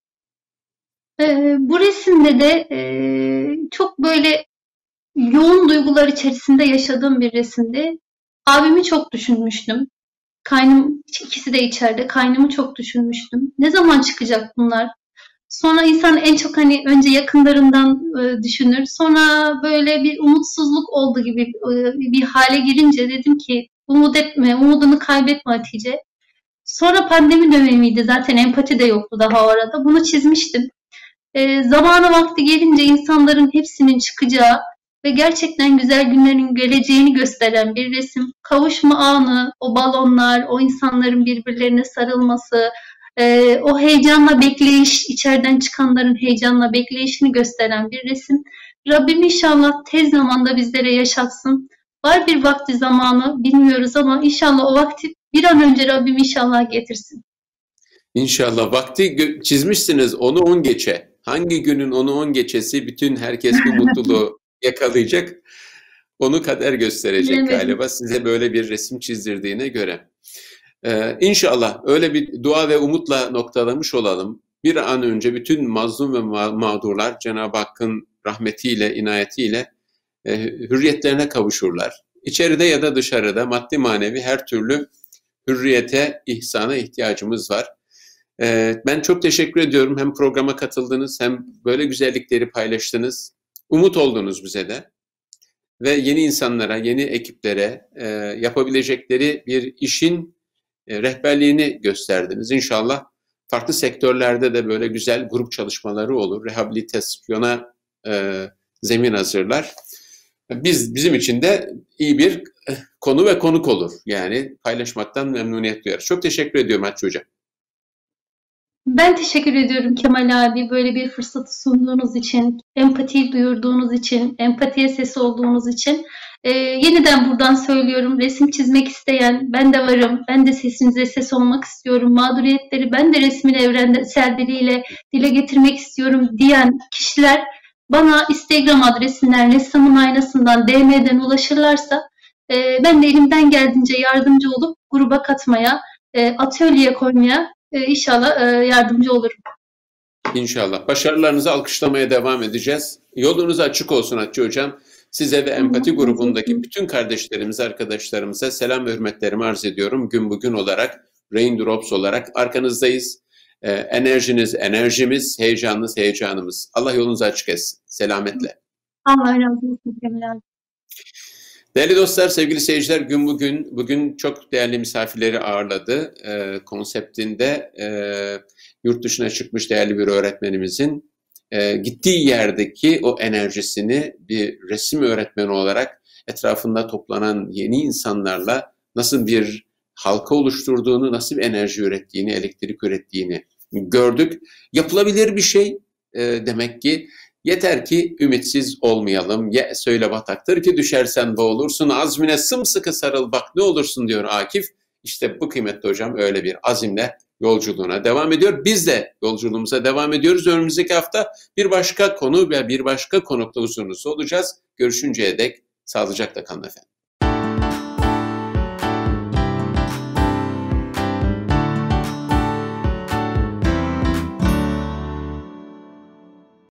Evet. Ee, bu resimde de e, çok böyle yoğun duygular içerisinde yaşadığım bir resimdi. Abimi çok düşünmüştüm. Kaynım, ikisi de içeride. Kaynımı çok düşünmüştüm. Ne zaman çıkacak bunlar? Sonra insan en çok hani önce yakınlarından e, düşünür. Sonra böyle bir umutsuzluk oldu gibi e, bir hale girince dedim ki umut etme, umudunu kaybetme Hatice. Sonra pandemi dönemiydi. Zaten empati de yoktu daha o arada. Bunu çizmiştim. E, zamanı vakti gelince insanların hepsinin çıkacağı ve gerçekten güzel günlerin geleceğini gösteren bir resim. Kavuşma anı, o balonlar, o insanların birbirlerine sarılması, e, o heyecanla bekleyiş, içeriden çıkanların heyecanla bekleyişini gösteren bir resim. Rabbim inşallah tez zamanda bizlere yaşatsın. Var bir vakti zamanı bilmiyoruz ama inşallah o vakti bir an önce Rabbim inşallah getirsin. İnşallah. Vakti çizmişsiniz onu on geçe. Hangi günün onu on geçesi bütün herkes bu mutluluğu yakalayacak. Onu kader gösterecek evet. Galiba size böyle bir resim çizdirdiğine göre. Ee, İnşallah öyle bir dua ve umutla noktalamış olalım. Bir an önce bütün mazlum ve mağdurlar Cenab-ı Hakk'ın rahmetiyle, inayetiyle e, hürriyetlerine kavuşurlar. İçeride ya da dışarıda maddi manevi her türlü hürriyete, ihsana ihtiyacımız var. Ee, ben çok teşekkür ediyorum. Hem programa katıldınız hem böyle güzellikleri paylaştınız. Umut oldunuz bize de. Ve yeni insanlara, yeni ekiplere e, yapabilecekleri bir işin e, rehberliğini gösterdiniz. İnşallah farklı sektörlerde de böyle güzel grup çalışmaları olur. Rehabilitasyona e, zemin hazırlar. Biz bizim için de iyi bir konu ve konuk olur. Yani paylaşmaktan memnuniyet duyarız. Çok teşekkür ediyorum Hatice Hocam. Ben teşekkür ediyorum Kemal abi böyle bir fırsatı sunduğunuz için, empatiyi duyurduğunuz için, empatiye ses olduğunuz için. Ee, yeniden buradan söylüyorum, resim çizmek isteyen, ben de varım, ben de sesinize ses olmak istiyorum, mağduriyetleri ben de resmin evrensel diliyle dile getirmek istiyorum diyen kişiler bana Instagram adresinden, ressamın aynasından, D M'den ulaşırlarsa e, ben de elimden geldiğince yardımcı olup gruba katmaya, e, atölyeye koymaya İnşallah yardımcı olurum. İnşallah. Başarılarınızı alkışlamaya devam edeceğiz. Yolunuz açık olsun Hatice Hocam. Size ve empati grubundaki bütün kardeşlerimize, arkadaşlarımıza selam ve hürmetlerimi arz ediyorum. Gün bugün olarak, Raindrops olarak arkanızdayız. Ee, enerjiniz enerjimiz, heyecanınız heyecanımız. Allah yolunuzu açık etsin. Selametle. Allah razı olsun Kemal. Değerli dostlar, sevgili seyirciler, gün bugün bugün çok değerli misafirleri ağırladı. E, konseptinde e, yurt dışına çıkmış değerli bir öğretmenimizin e, gittiği yerdeki o enerjisini bir resim öğretmeni olarak etrafında toplanan yeni insanlarla nasıl bir halka oluşturduğunu, nasıl bir enerji ürettiğini, elektrik ürettiğini gördük. Yapılabilir bir şey e, demek ki. Yeter ki ümitsiz olmayalım. Ye söyle bataktır ki düşersen boğulursun. Azmine sımsıkı sarıl bak ne olursun diyor Akif. İşte bu kıymetli hocam öyle bir azimle yolculuğuna devam ediyor. Biz de yolculuğumuza devam ediyoruz. Önümüzdeki hafta bir başka konu ve bir başka konukla huzurunuzda olacağız. Görüşünceye dek sağlıcakla kalın efendim.